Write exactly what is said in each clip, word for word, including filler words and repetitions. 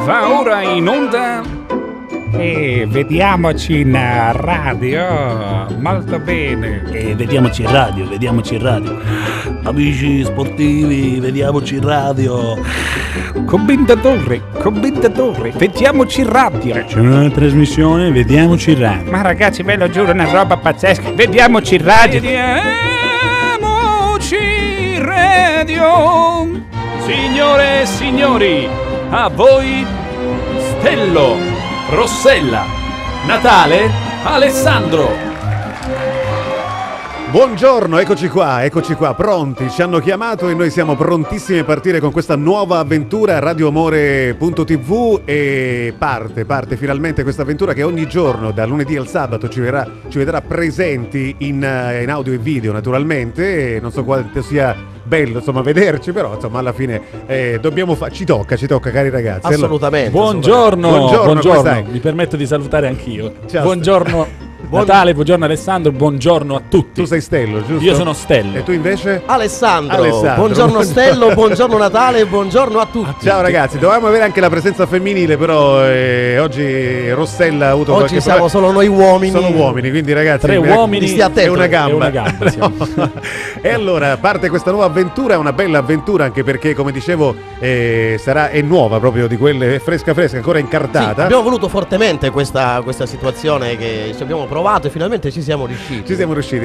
Va ora in onda e vediamoci in radio. Molto bene. E vediamoci in radio, vediamoci in radio. Amici sportivi, vediamoci in radio. Commentatore, commentatore, vediamoci in radio. C'è una trasmissione, vediamoci in radio. Ma ragazzi, ve lo giuro, è una roba pazzesca. Vediamoci in radio. Vediamoci in radio. Signore e signori, a voi Stello, Rossella, Natale, Alessandro. Buongiorno, eccoci qua, eccoci qua, pronti, ci hanno chiamato e noi siamo prontissimi a partire con questa nuova avventura radio amore punto tivù e parte, parte finalmente questa avventura che ogni giorno, da lunedì al sabato, ci vedrà, ci vedrà presenti in, in audio e video naturalmente, e non so quanto sia bello insomma vederci, però insomma alla fine eh, dobbiamo fa- ci tocca, ci tocca cari ragazzi. Assolutamente. Buongiorno, buongiorno, buongiorno. Mi permetto di salutare anch'io. Ciao. Buongiorno Natale, buongiorno Alessandro, buongiorno a tutti. Tu sei Stello, giusto? Io sono Stello. E tu invece? Alessandro. Alessandro. Buongiorno Stello, buongiorno Natale, buongiorno a tutti. Ciao ragazzi, dovevamo avere anche la presenza femminile, però eh, oggi Rossella ha avuto Oggi qualche siamo problema. solo noi uomini. Sono uomini, quindi ragazzi, Tre mi- uomini stia attento. e una gamba. E una gamba, siamo. E allora parte questa nuova avventura, è una bella avventura anche perché come dicevo eh, sarà è nuova proprio di quelle, è fresca fresca, ancora Sì, incartata. abbiamo voluto fortemente questa, questa situazione che ci abbiamo provato e finalmente ci siamo riusciti. Ci siamo riusciti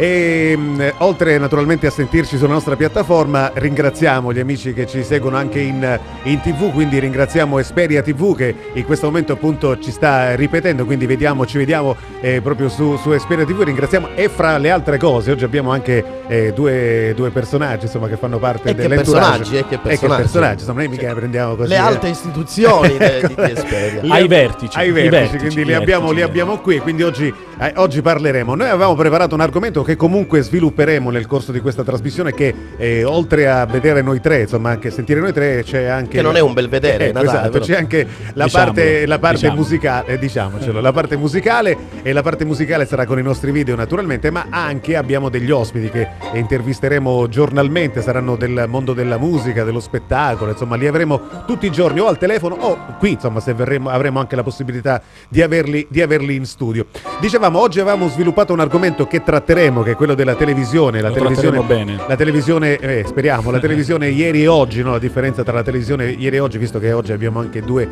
e mh, oltre naturalmente a sentirci sulla nostra piattaforma ringraziamo gli amici che ci seguono anche in, in tv, quindi ringraziamo Esperia tivù che in questo momento appunto ci sta ripetendo, quindi vediamo, ci vediamo eh, proprio su, su Esperia tivù, ringraziamo e fra le altre cose oggi abbiamo anche eh, due, due personaggi insomma che fanno parte E che dell'entourage. personaggi, e che E che personaggi. personaggi, insomma noi mica prendiamo così Le eh. alte istituzioni de- di, di Esperia. Li- Ai vertici, ai i vertici, vertici, quindi i li abbiamo, vertici, li abbiamo qui, quindi oggi, eh, oggi parleremo. Noi avevamo preparato un argomento che comunque svilupperemo nel corso di questa trasmissione che eh, oltre a vedere noi tre, insomma anche sentire noi tre c'è anche... Che non è un bel vedere, Eh, Natale, esatto, però. c'è anche la Diciamolo, parte, la parte diciamo. musicale, eh, diciamocelo, la parte musicale e la parte musicale sarà con i nostri video naturalmente, ma anche abbiamo degli ospiti che intervisteremo giornalmente, saranno del mondo della musica, dello spettacolo, insomma li avremo tutti i giorni o al telefono o qui, insomma se verremo avremo anche la possibilità di averli, di averli in studio. Dicevamo, oggi avevamo sviluppato un argomento che tratteremo, che è quello della televisione, la Lo televisione tratteremo bene. la televisione, eh, speriamo, la televisione ieri e oggi, no? La differenza tra la televisione ieri e oggi, visto che oggi abbiamo anche due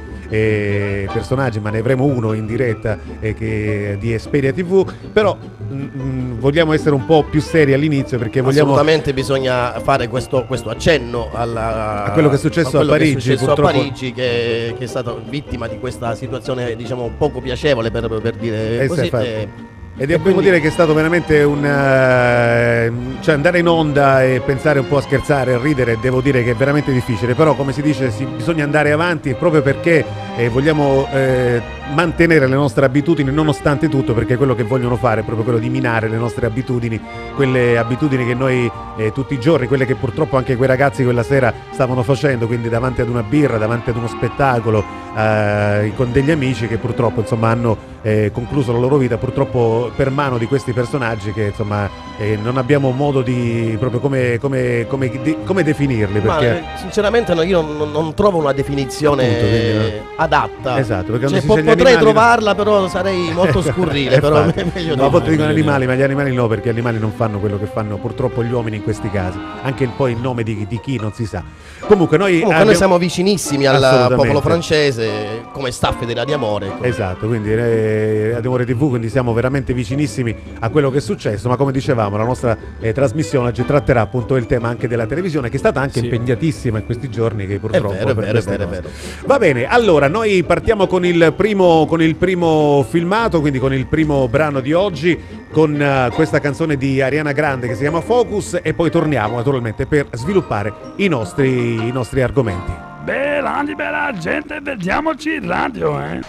eh, personaggi, ma ne avremo uno in diretta eh, che, di Esperia tivù, però mh, mh, vogliamo essere un po' più seri all'inizio perché vogliamo... Assolutamente bisogna fare questo, questo accenno alla, A quello che è successo a quello che è Parigi, successo purtroppo. a Parigi che, che è stato vittima di questa situazione diciamo poco piacevole per, per dire Eh, così. sì, infatti. eh, E e dobbiamo quindi- dire che è stato veramente un eh, cioè andare in onda e pensare un po' a scherzare, a ridere, devo dire che è veramente difficile, però come si dice si, bisogna andare avanti proprio perché eh, vogliamo eh, mantenere le nostre abitudini nonostante tutto, perché quello che vogliono fare è proprio quello di minare le nostre abitudini, quelle abitudini che noi eh, tutti i giorni, quelle che purtroppo anche quei ragazzi quella sera stavano facendo, quindi davanti ad una birra, davanti ad uno spettacolo eh, con degli amici che purtroppo insomma hanno eh, concluso la loro vita purtroppo per mano di questi personaggi che insomma eh, non abbiamo modo di proprio come, come, come, di- come definirli Ma perché eh, sinceramente no, io non, non trovo una definizione Appunto, quindi, no. adatta. Esatto, perché Cioè, quando si po- dice gli potrei animali- trovarla, però sarei molto scurrile. però Infatti. me- meglio di No, a no. volte dicono meglio di animali, ma gli animali no, perché gli animali non fanno quello che fanno purtroppo gli uomini in questi casi. Anche il, poi il nome di, di chi non si sa. Comunque noi Comunque abbiamo- noi siamo vicinissimi al Assolutamente. popolo francese come staff di Radio Amore. ecco. Esatto, quindi eh, Radio Amore tivù, quindi siamo veramente vicinissimi a quello che è successo, ma come dicevamo la nostra eh, trasmissione oggi tratterà appunto il tema anche della televisione che è stata anche Sì. impegnatissima in questi giorni che È purtroppo vero, è per vero, è queste vero, è cose. vero. Va bene, allora noi partiamo con il primo con il primo filmato, quindi con il primo brano di oggi, con eh, questa canzone di Ariana Grande che si chiama Focus e poi torniamo naturalmente per sviluppare i nostri, i nostri argomenti. Bella, bella gente, vediamoci in radio, eh.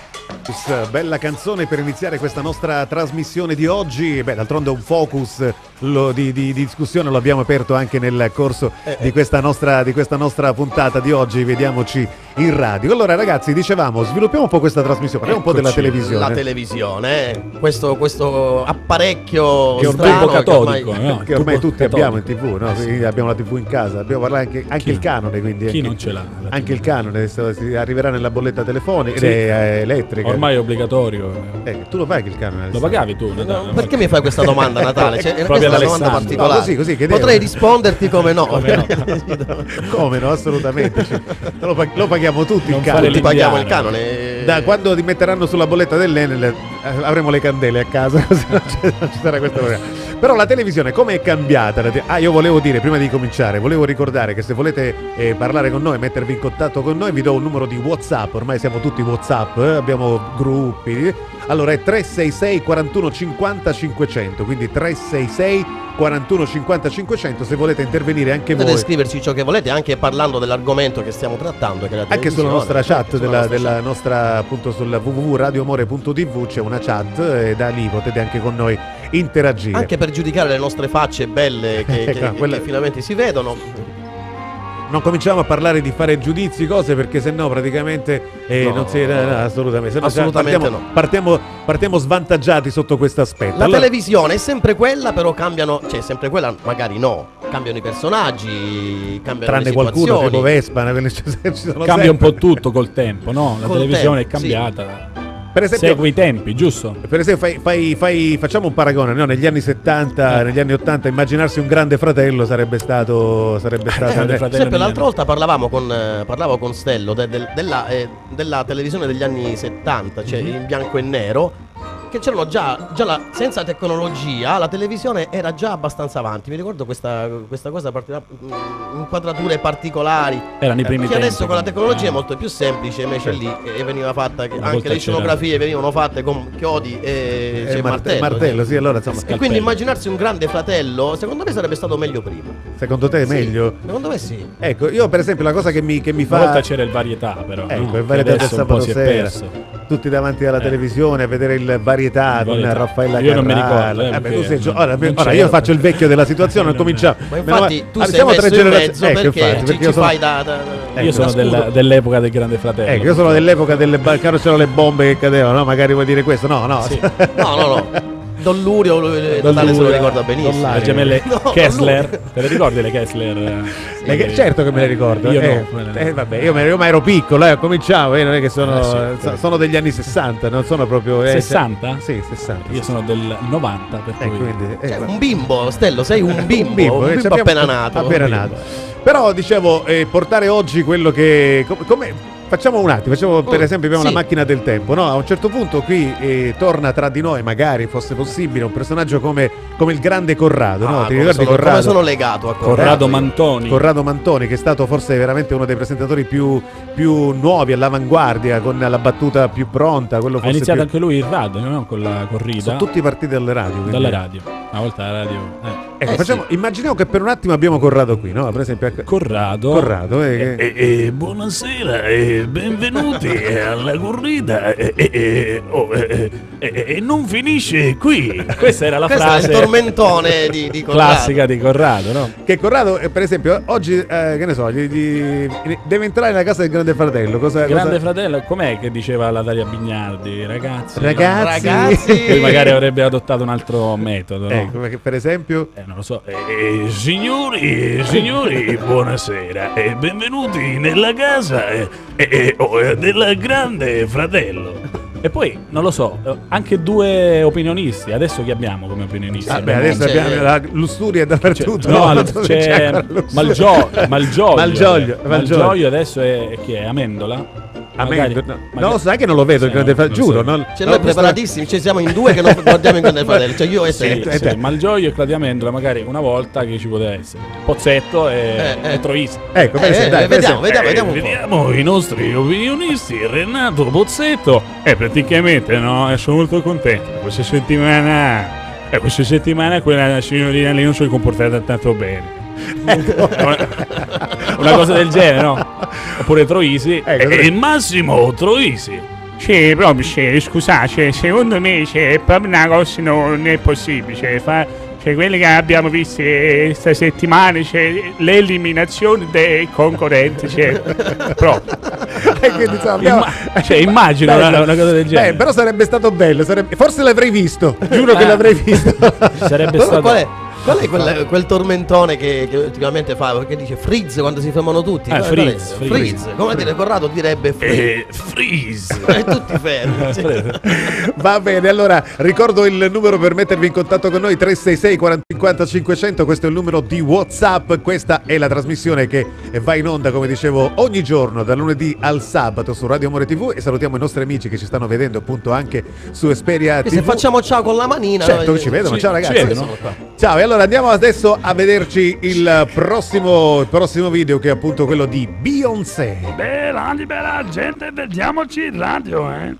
Bella canzone per iniziare questa nostra trasmissione di oggi. Beh, d'altronde un focus lo, di, di, di discussione lo abbiamo aperto anche nel corso eh, di, questa nostra, di questa nostra puntata di oggi. Vediamoci in radio. Allora ragazzi, dicevamo, sviluppiamo un po' questa trasmissione, parliamo un po' della televisione. La televisione, eh. questo, questo apparecchio che è un strano catodico, che ormai, no? che ormai tutti catodico. abbiamo in tv, no? Quindi abbiamo la tv in casa, abbiamo parlato anche, anche il canone, quindi chi anche, non ce l'ha? anche il canone si arriverà nella bolletta telefonica, Sì. eh, elettrica. Ormai è obbligatorio. Eh, tu lo paghi il canone? Lo pagavi tu, Natale? No, perché mi fai questa domanda, Natale? Cioè, Proprio questa è una ad domanda Alessandro. particolare. No, così, così, chiedevo. Potrei risponderti come no. Come no? Come no, assolutamente. Cioè, lo, pag- lo paghiamo tutti Non il fare canone. Tutti paghiamo il l'indiano. canone. Da quando ti metteranno sulla bolletta dell'Enel eh, avremo le candele a casa, così non, c'è- non ci sarà questo problema. Però la televisione come è cambiata? La te- ah, io volevo dire, prima di cominciare, volevo ricordare che se volete eh, parlare con noi, mettervi in contatto con noi, vi do un numero di WhatsApp, ormai siamo tutti WhatsApp, eh, abbiamo gruppi. Allora è tre sei sei quarantuno cinquanta cinquecento, quindi tre sei sei quarantuno cinquanta cinquecento, se volete intervenire anche Potete voi. scriverci ciò che volete, anche parlando dell'argomento che stiamo trattando, che è la Anche sulla televisione, nostra chat, sulla della, nostra della chat. nostra, appunto sul w w w punto radioamore punto t v c'è una chat e da lì potete anche con noi interagire. Anche per giudicare le nostre facce belle che, che- Ecco, quella- che finalmente si vedono. Non cominciamo a parlare di fare giudizi, cose, perché sennò praticamente eh, No, non si, no, no, assolutamente, sennò già assolutamente partiamo, no. partiamo, partiamo svantaggiati sotto questo aspetto. La Allora, televisione è sempre quella, però cambiano, cioè sempre quella, magari no, cambiano i personaggi, cambiano tranne le qualcuno situazioni. tipo Vespa, ne- ci sono Cambia un sempre. po' tutto col tempo, no? La Col televisione tempo, è cambiata. Per esempio, Segue i tempi, giusto? per esempio fai, fai- fai- facciamo un paragone, no? Negli anni settanta, Eh. negli anni ottanta, immaginarsi un grande fratello sarebbe stato sarebbe stato Grande eh, fratello. Sempre l'altra volta parlavamo con, eh, parlavo con Stello de- del- della, eh, della televisione degli anni settanta, cioè in bianco e nero, che c'erano già, già la- senza tecnologia, la televisione era già abbastanza avanti. Mi ricordo questa, questa cosa, particola- mm, inquadrature particolari. Erano i primi Che tempi. adesso con la tecnologia è Ah. molto più semplice, invece lì eh, veniva fatta, che Una anche volta le scenografie venivano fatte con chiodi e, eh, cioè, marte- martello. martello, sì, allora insomma, E Scalpello. quindi immaginarsi un grande fratello, secondo me sarebbe stato meglio prima. secondo te è Sì, meglio? Secondo me sì. Ecco, io per esempio la cosa che mi, che mi Una volta fa c'era il varietà, però. ecco, no? il Che varietà del adesso un po' sabato si è sera, perso. tutti davanti alla Eh. televisione a vedere il varietà Il con Varietà. Raffaella Io non mi Carrà. ricordo, eh, Eh, beh, tu perché sei gio- non- ora, non ora c'ero. io faccio il vecchio della situazione, non Non- cominciamo. Ma Meno infatti ma- tu ah, sei siamo messo tre in generazioni- mezzo ecco, perché infatti, ci, perché ci io sono, fai da, da- Ecco, Io sono da scudo. della- dell'epoca del Grande Fratello. ecco, io sono dell'epoca delle ba- quando c'erano le bombe che cadevano, no? Magari vuoi dire questo? No, no. Sì. No, no, no. Don Lurio, lui- Don Natale se lo Lurio, ricorda benissimo. Don Le gemelle No, Don Kessler. Lurio. Te le ricordi le Kessler? Le che- certo che me le ricordo. Io eh, no. quelle no. eh, vabbè, io, me- io ma ero piccolo, eh, cominciavo, eh, non è che sono, Eh, sì, so- quello. sono degli anni sessanta, non sono proprio eh, sessanta? Sì, sessanta. Io sono del novanta, per Eh, cui... quindi, eh, Cioè, va- un bimbo, Stello, sei un bimbo, un bimbo, eh, ci abbiamo- appena nato. appena Un bimbo. nato. Però dicevo, eh, portare oggi quello che com- come facciamo un attimo, facciamo per Mm, esempio abbiamo sì. la macchina del tempo, no? A un certo punto qui eh, torna tra di noi, magari fosse possibile, un personaggio come, come il grande Corrado, no? Ah, Ti come, ricordi sono, Corrado? come sono legato a Corrado? Corrado io. Mantoni. Corrado Mantoni, che è stato forse veramente uno dei presentatori più, più nuovi, all'avanguardia, con la battuta più pronta. Quello Ha forse iniziato più... anche lui il radio, no? Con la corrida. Sono tutti partiti dalle radio. quindi- Dalla radio. Una volta la radio. eh. Ecco, Eh, facciamo, immaginiamo che per un attimo abbiamo Corrado qui, no? Per esempio, ecco- Corrado. Corrado, eh, che- E, e buonasera e benvenuti alla corrida e, e- e- oh, e- e- e non finisce qui. Questa era la Questo frase è il tormentone di, di Corrado. classica di Corrado, no? che Corrado, eh, per esempio, oggi, eh, che ne so, gli- gli- deve entrare nella casa del Grande Fratello. Cosa, Grande cosa- fratello, com'è che diceva la Daria Bignardi? Ragazzi. Ragazzi, Ragazzi. Lui magari avrebbe adottato un altro metodo, no? Ecco, perché per esempio, Eh, non lo so. E, signori e signori, buonasera e benvenuti nella casa e, e- oh, eh, del Grande Fratello. E poi, non lo so, eh, anche due opinionisti. Adesso chi abbiamo come opinionisti? vabbè, Abbiamo- adesso c'è- abbiamo la lussuria dappertutto. No, no? c'è ancora lussuria. Malgio- Malgioglio. Malgioglio, eh. Malgioglio. Malgioglio adesso è chi è? Amendola? Amendola, Magari- no. magari- Non lo sai che non lo vedo il Sì, Grande no, Fratello, non giuro. so. non- Cioè, no, noi questo- preparatissimi, ci siamo in due che non guardiamo in Grande Fratello. Cioè, io e Sì, te. eh, sì, te. Malgioglio e Claudia Amendola, magari una volta che ci poteva essere. Pozzetto e, Eh, eh. e Troisi. Ecco, per Eh, esempio, eh, dai, per vediamo, esempio. vediamo, Eh, vediamo un po'. vediamo i nostri opinionisti. Renato Pozzetto e praticamente no, e sono molto contento. Questa settimana, eh, questa settimana quella signorina lì non si è comportata tanto bene. Una cosa del genere, no? Oppure Troisi. Ecco, E, e Massimo Troisi Sì, proprio, sì, scusate, secondo me c'è proprio una cosa non è possibile, cioè, fa, cioè quelle che abbiamo visto questa settimana, c'è l'eliminazione dei concorrenti, cioè, proprio. E quindi, insomma, abbiamo- Imma- cioè, immagino Bello. una, una cosa del genere. Beh, però sarebbe stato bello, sarebbe- forse l'avrei visto, giuro che Eh. l'avrei visto. Sarebbe Qual, stato... qual è, qual è quel, quel tormentone che, che ultimamente fa? Perché dice freeze quando si fermano tutti. Eh, Qual è? freeze, Qual è? freeze. Freeze. Come dire, Corrado direbbe freeze. Eh, freeze. E tutti fermi. sì. Va bene, allora ricordo il numero per mettervi in contatto con noi: tre sei sei quaranta cinquanta cinquecento. Questo è il numero di WhatsApp. Questa è la trasmissione che va in onda, come dicevo, ogni giorno dal lunedì al sabato su Radio Amore tivù, e salutiamo i nostri amici che ci stanno vedendo appunto anche su Esperia E se tivù. facciamo ciao con la manina. Certo noi- che ci vedono, Sì, ciao ci ragazzi. vedono. Sono qua. Ciao, e allora andiamo adesso a vederci il prossimo, il prossimo video, che è appunto quello di Beyoncé. Bella, libera gente, vediamoci in radio, eh.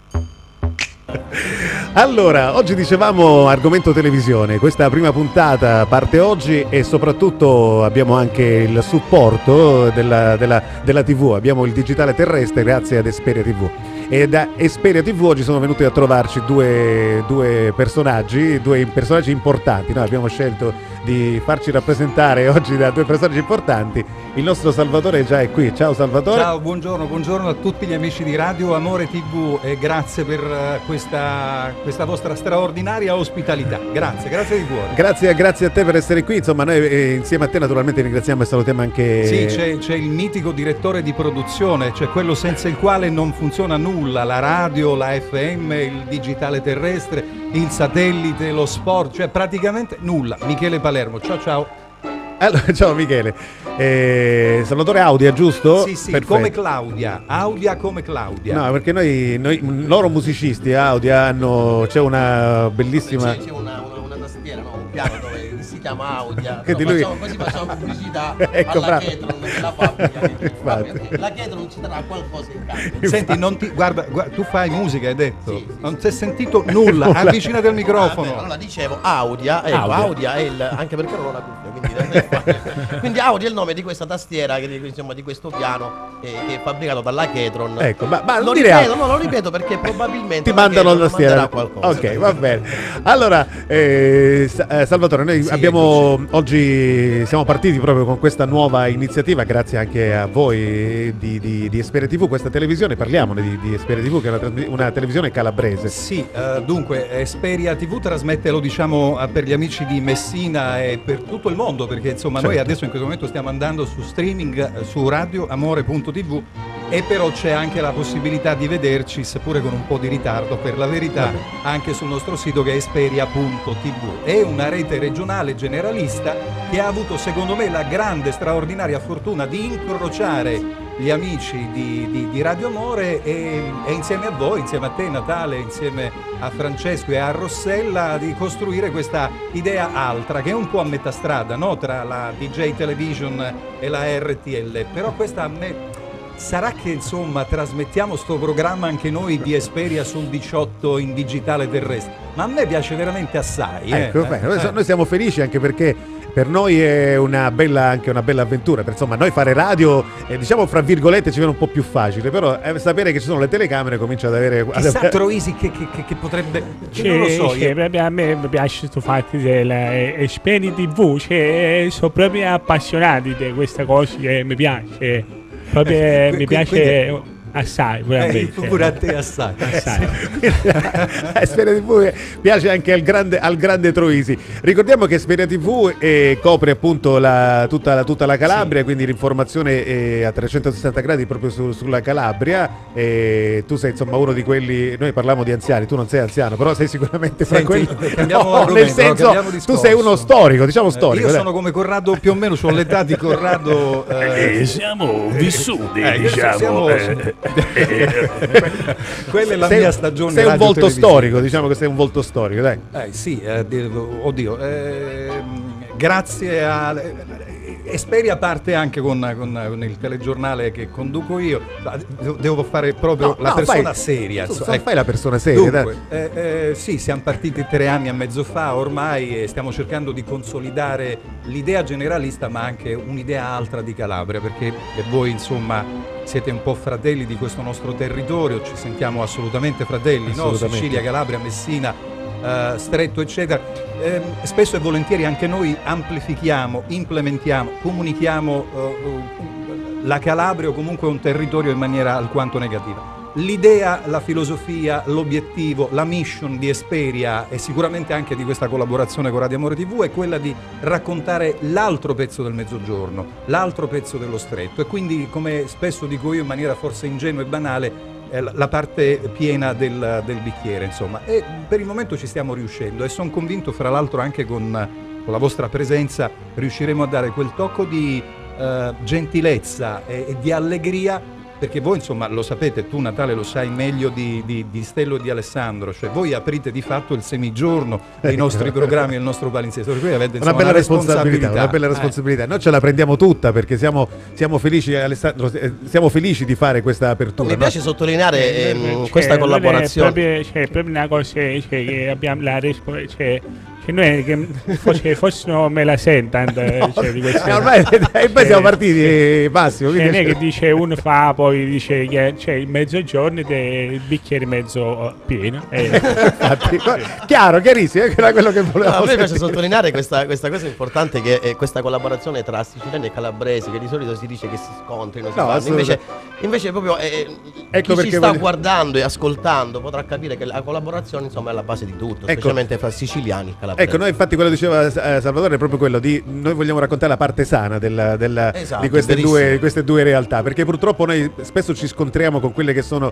Allora, oggi dicevamo argomento televisione, questa prima puntata parte oggi e soprattutto abbiamo anche il supporto della, della, della tivù, abbiamo il digitale terrestre grazie ad Esperia tivù. E da Esperia tivù oggi sono venuti a trovarci due, due personaggi, due personaggi importanti. Noi abbiamo scelto di farci rappresentare oggi da due personaggi importanti. Il nostro Salvatore già è qui. Ciao Salvatore. Ciao, buongiorno, buongiorno a tutti gli amici di Radio Amore tivù e grazie per eh, questa, questa vostra straordinaria ospitalità. Grazie, grazie di cuore. Grazie, grazie a te per essere qui. Insomma, noi eh, insieme a te naturalmente ringraziamo e salutiamo anche... Sì, c'è, c'è il mitico direttore di produzione, cioè quello senza il quale non funziona nulla, la radio, la F M, il digitale terrestre, il satellite, lo sport, cioè praticamente nulla. Michele Palermo, ciao ciao. Allora, ciao Michele. Eh, Salvatore Audia, giusto? Sì, sì, Perfetto. come Claudia, Audia come Claudia. No, perché noi, noi loro musicisti Audia hanno, c'è una bellissima... C'è, c'è una, una, una tastiera, no? Un piano dove si chiama Audia. Che No, di lui- facciamo, così facciamo pubblicità Ecco, alla bravo. Ketron, della fabbrica. Infatti. La Ketron ci darà qualcosa in cambio. Senti, non ti, guarda, guarda, tu fai musica, hai detto? Sì, sì, non si è sentito nulla, Nulla. avvicinati al Ah, microfono. beh, allora dicevo Audia, ecco, Audia. Audia è il, anche perché non ho la cuffia, quindi, quindi Audia è il nome di questa tastiera, che, insomma, di questo piano eh, che è fabbricato dalla Ketron. Ecco, ma, ma lo non dire ripeto, altro. no, lo ripeto perché probabilmente Ti la mandano Ketron la tastiera. manderà qualcosa. Ok, va bene. Allora, eh, Sa- eh, Salvatore, noi Sì, abbiamo oggi siamo partiti proprio con questa nuova iniziativa, grazie anche a voi di, di, di Esperia tivù, questa televisione. Parliamone di, di Esperia tivù, che è una, trasmi- una televisione calabrese. Sì, eh, dunque Esperia tivù trasmette, lo diciamo eh, per gli amici di Messina e per tutto il mondo, perché insomma noi Certo. adesso in questo momento stiamo andando su streaming eh, su radio amore punto tivù, e però c'è anche la possibilità di vederci, seppure con un po' di ritardo per la verità, anche sul nostro sito che è esperia punto tivù. È una rete regionale generalista che ha avuto secondo me la grande, straordinaria fortuna di incrociare gli amici di, di- di Radio Amore e, e insieme a voi, insieme a te Natale, insieme a Francesco e a Rossella, di costruire questa idea altra che è un po' a metà strada, no? Tra la D J Television e la R T L, però questa a me... Sarà che insomma trasmettiamo sto programma anche noi di Esperia sul diciotto in digitale terrestre, ma a me piace veramente assai. eh. Ecco, Eh, beh, noi, eh. noi siamo felici anche perché per noi è una bella, anche una bella avventura. Per, insomma, noi fare radio, eh, diciamo fra virgolette, ci viene un po' più facile, però eh, sapere che ci sono le telecamere comincia ad avere... ad Chissà avere- Troisi che, che- che- che potrebbe... che non lo so, Cioè, io- proprio a me mi piace questo fatto della Esperia tivù, cioè, sono proprio appassionati di questa cosa che mi piace, proprio Eh, mi qui- piace assai, eh, veramente. pure a te assai. Assai. Esperia tivù piace anche al grande, al grande Troisi. Ricordiamo che Esperia tivù eh, copre appunto la- tutta, la, tutta la Calabria, quindi l'informazione è a trecentosessanta gradi proprio su- sulla Calabria. E tu sei insomma uno di quelli, noi parliamo di anziani, tu non sei anziano, però sei sicuramente fra Senti, quelli. cambiamo No, argomento, nel no, senso, cambiamo tu discorso. sei uno storico, diciamo Eh, storico. Io dai. sono come Corrado, più o meno ho l'età di Corrado. eh, Eh, siamo vissuti, eh, diciamo. siamo- eh, eh, quella è la sei, mia stagione sei un radio volto televisiva. storico, diciamo che sei un volto storico, dai. Eh, sì, eh, di- oddio, ehm, grazie a... Esperia parte anche con, con- con il telegiornale che conduco io. Devo- Devo fare proprio No, la no, persona fai- seria. tu insomma, fai- ecco. fai la persona seria, dai. Dunque, eh, eh, sì, siamo partiti tre anni e mezzo fa ormai e stiamo cercando di consolidare l'idea generalista ma anche un'idea altra di Calabria, perché voi insomma siete un po' fratelli di questo nostro territorio, ci sentiamo assolutamente fratelli, no? Assolutamente. Sicilia, Calabria, Messina, eh, Stretto, eccetera. Eh, spesso e volentieri anche noi amplifichiamo, implementiamo, comunichiamo eh, la Calabria o comunque un territorio in maniera alquanto negativa. L'idea, la filosofia, l'obiettivo, la mission di Esperia e sicuramente anche di questa collaborazione con Radio Amore tivù è quella di raccontare l'altro pezzo del Mezzogiorno, l'altro pezzo dello Stretto e quindi, come spesso dico io in maniera forse ingenua e banale, eh, la parte piena del, del bicchiere, insomma. E per il momento ci stiamo riuscendo e sono convinto, fra l'altro, anche con, con la vostra presenza riusciremo a dare quel tocco di eh, gentilezza e, e di allegria. Perché voi, insomma, lo sapete, tu Natale lo sai meglio di, di, di Stello e di Alessandro, cioè voi aprite di fatto il semigiorno dei nostri programmi e il nostro palinsesto, per cui avete, insomma, una bella una responsabilità, responsabilità, una bella responsabilità. Eh. Noi ce la prendiamo tutta perché siamo, siamo felici, Alessandro, siamo felici di fare questa apertura. Mi piace no? sottolineare ehm, Cioè, questa non collaborazione. È proprio, cioè, proprio una cosa, cioè, che abbiamo la responsabilità. Cioè, che noi che forse, forse non me la sentano, No, cioè, di queste- eh, ormai e poi siamo partiti, eh, Massimo. Cioè, quindi- non è che dice uno fa, poi dice che c'è il mezzogiorno e il bicchiere mezzo pieno. E, Infatti, chiaro, chiarissimo, era quello che No, volevamo a me piace sentire. sottolineare questa, questa cosa importante che è questa collaborazione tra siciliani e calabresi, che di solito si dice che si scontrino, si No, fanno. invece, assolutamente. invece proprio eh, Ecco chi perché ci sta voglio- guardando e ascoltando potrà capire che la collaborazione, insomma, è la base di tutto, Ecco. specialmente fra siciliani e calabresi. Ecco, noi infatti quello che diceva eh, Salvatore è proprio quello di noi vogliamo raccontare la parte sana della- della- Esatto, di queste verissimo. due, queste due realtà, perché purtroppo noi spesso ci scontriamo con quelle che sono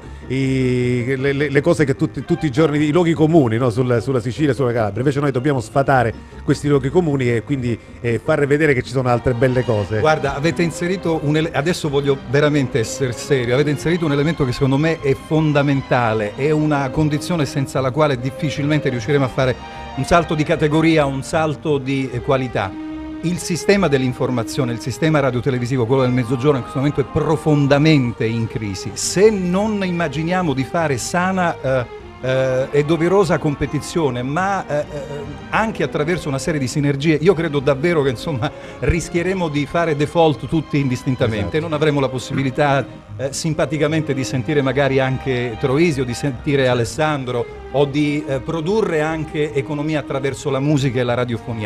i- le, le- le cose che tutti, tutti i giorni, i luoghi comuni, no? Sul- sulla Sicilia e sulla Calabria, invece noi dobbiamo sfatare questi luoghi comuni e quindi eh, far vedere che ci sono altre belle cose. Guarda, avete inserito un ele- adesso voglio veramente essere serio, avete inserito un elemento che secondo me è fondamentale, è una condizione senza la quale difficilmente riusciremo a fare un salto di categoria, un salto di eh, qualità. Il sistema dell'informazione, il sistema radiotelevisivo, quello del Mezzogiorno, in questo momento è profondamente in crisi. Se non immaginiamo di fare sana eh, eh, e doverosa competizione, ma eh, eh, anche attraverso una serie di sinergie, io credo davvero che, insomma, rischieremo di fare default tutti indistintamente. Esatto. Non avremo la possibilità eh, simpaticamente di sentire magari anche Troisi o di sentire Alessandro o di eh, produrre anche economia attraverso la musica e la radiofonia.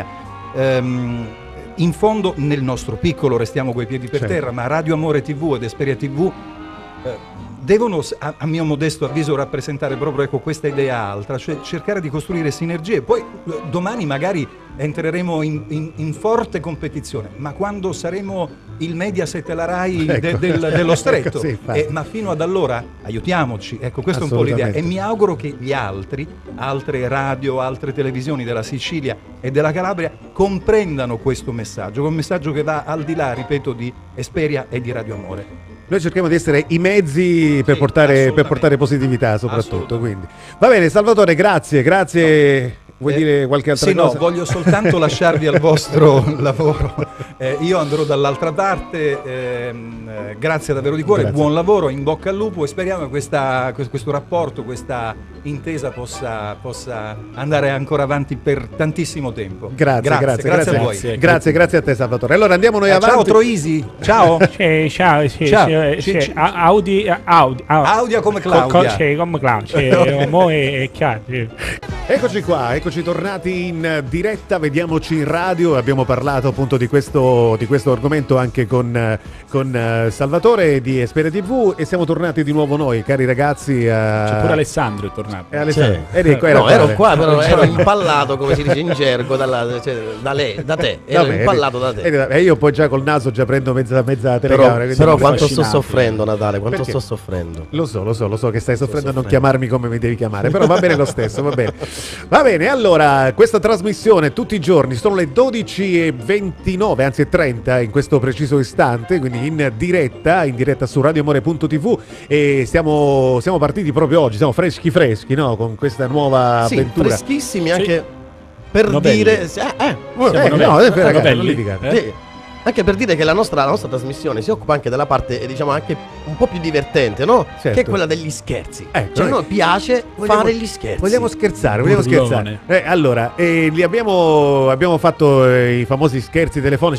Ehm, in fondo, nel nostro piccolo, restiamo coi piedi per Certo. terra, ma Radio Amore tivù ed Esperia tivù eh, devono, a, a mio modesto avviso, rappresentare proprio, ecco, questa idea altra, cioè cercare di costruire sinergie. Poi eh, domani magari entreremo in, in- in forte competizione, ma quando saremo il Mediaset e la Rai de- Ecco. del- dello Stretto, Sì, infatti. Eh, ma fino ad allora aiutiamoci, ecco, questa è un po' l'idea. E Assolutamente. mi auguro che gli altri, altre radio, altre televisioni della Sicilia e della Calabria comprendano questo messaggio, un messaggio che va al di là, ripeto, di Esperia e di Radio Amore. Noi cerchiamo di essere i mezzi per, Sì, portare, per assolutamente. portare positività soprattutto. Assolutamente. Quindi. Va bene, Salvatore, grazie, grazie. Vuoi Eh, dire qualche altra sì, cosa? no, voglio soltanto lasciarvi al vostro lavoro. Eh, io andrò dall'altra parte, ehm, eh, grazie davvero di cuore, Grazie. buon lavoro, in bocca al lupo e speriamo che questa- que- questo rapporto, questa intesa possa, possa andare ancora avanti per tantissimo tempo. Grazie, grazie, grazie, grazie, a voi. Grazie. Grazie, grazie a te Salvatore. Allora andiamo noi Eh, avanti. ciao Troisi, ciao. Cioè, ciao, sì, Ciao. sì, Ci- sì, ci- a- Audi, Audi, Audi. Audia come Co- co- Claudia. sì, come Claudia, sì, mo è, è chiaro, sì. Eccoci qua, eccoci tornati in diretta, vediamoci in radio, abbiamo parlato appunto di questo, di questo argomento anche con, eh, con eh, Salvatore di Esperia tivù e siamo tornati di nuovo noi, cari ragazzi. eh, C'è pure Alessandro è tornato. e Alessandro. Sì. Eri qua, era No, ero qua. qua, però ero impallato, come si dice in gergo, dalla- cioè, da lei, da te. Ero Vabbè, impallato da te. eri- eri- E io poi già col naso già prendo mezza, mezza Però, telecamera. quindi però non- quanto sto affascinante. soffrendo, Natale, quanto Perché? sto soffrendo. Lo so, lo so, lo so che stai soffrendo a non soffrendo. chiamarmi come mi devi chiamare, però va bene lo stesso, va bene. Va bene, allora, questa trasmissione tutti i giorni sono le dodici e ventinove, anzi e trenta in questo preciso istante, quindi in diretta, in diretta su radioamore punto tivù e siamo, siamo partiti proprio oggi, siamo freschi freschi, no? Con questa nuova Sì, avventura. freschissimi Sì. anche per Novelli. dire... eh, eh, Eh, Siamo no, novelli. eh, ragazzi, Novelli. non litigate. Eh? sì, anche per dire che la nostra, la nostra trasmissione si occupa anche della parte, eh, diciamo, anche un po' più divertente, no? Certo. Che è quella degli scherzi. Eh, Cioè, a noi noi piace vogliamo- fare gli scherzi. Vogliamo scherzare, vogliamo Burlone. scherzare. Eh, allora, eh, li abbiamo, abbiamo fatto eh, i famosi scherzi telefonici.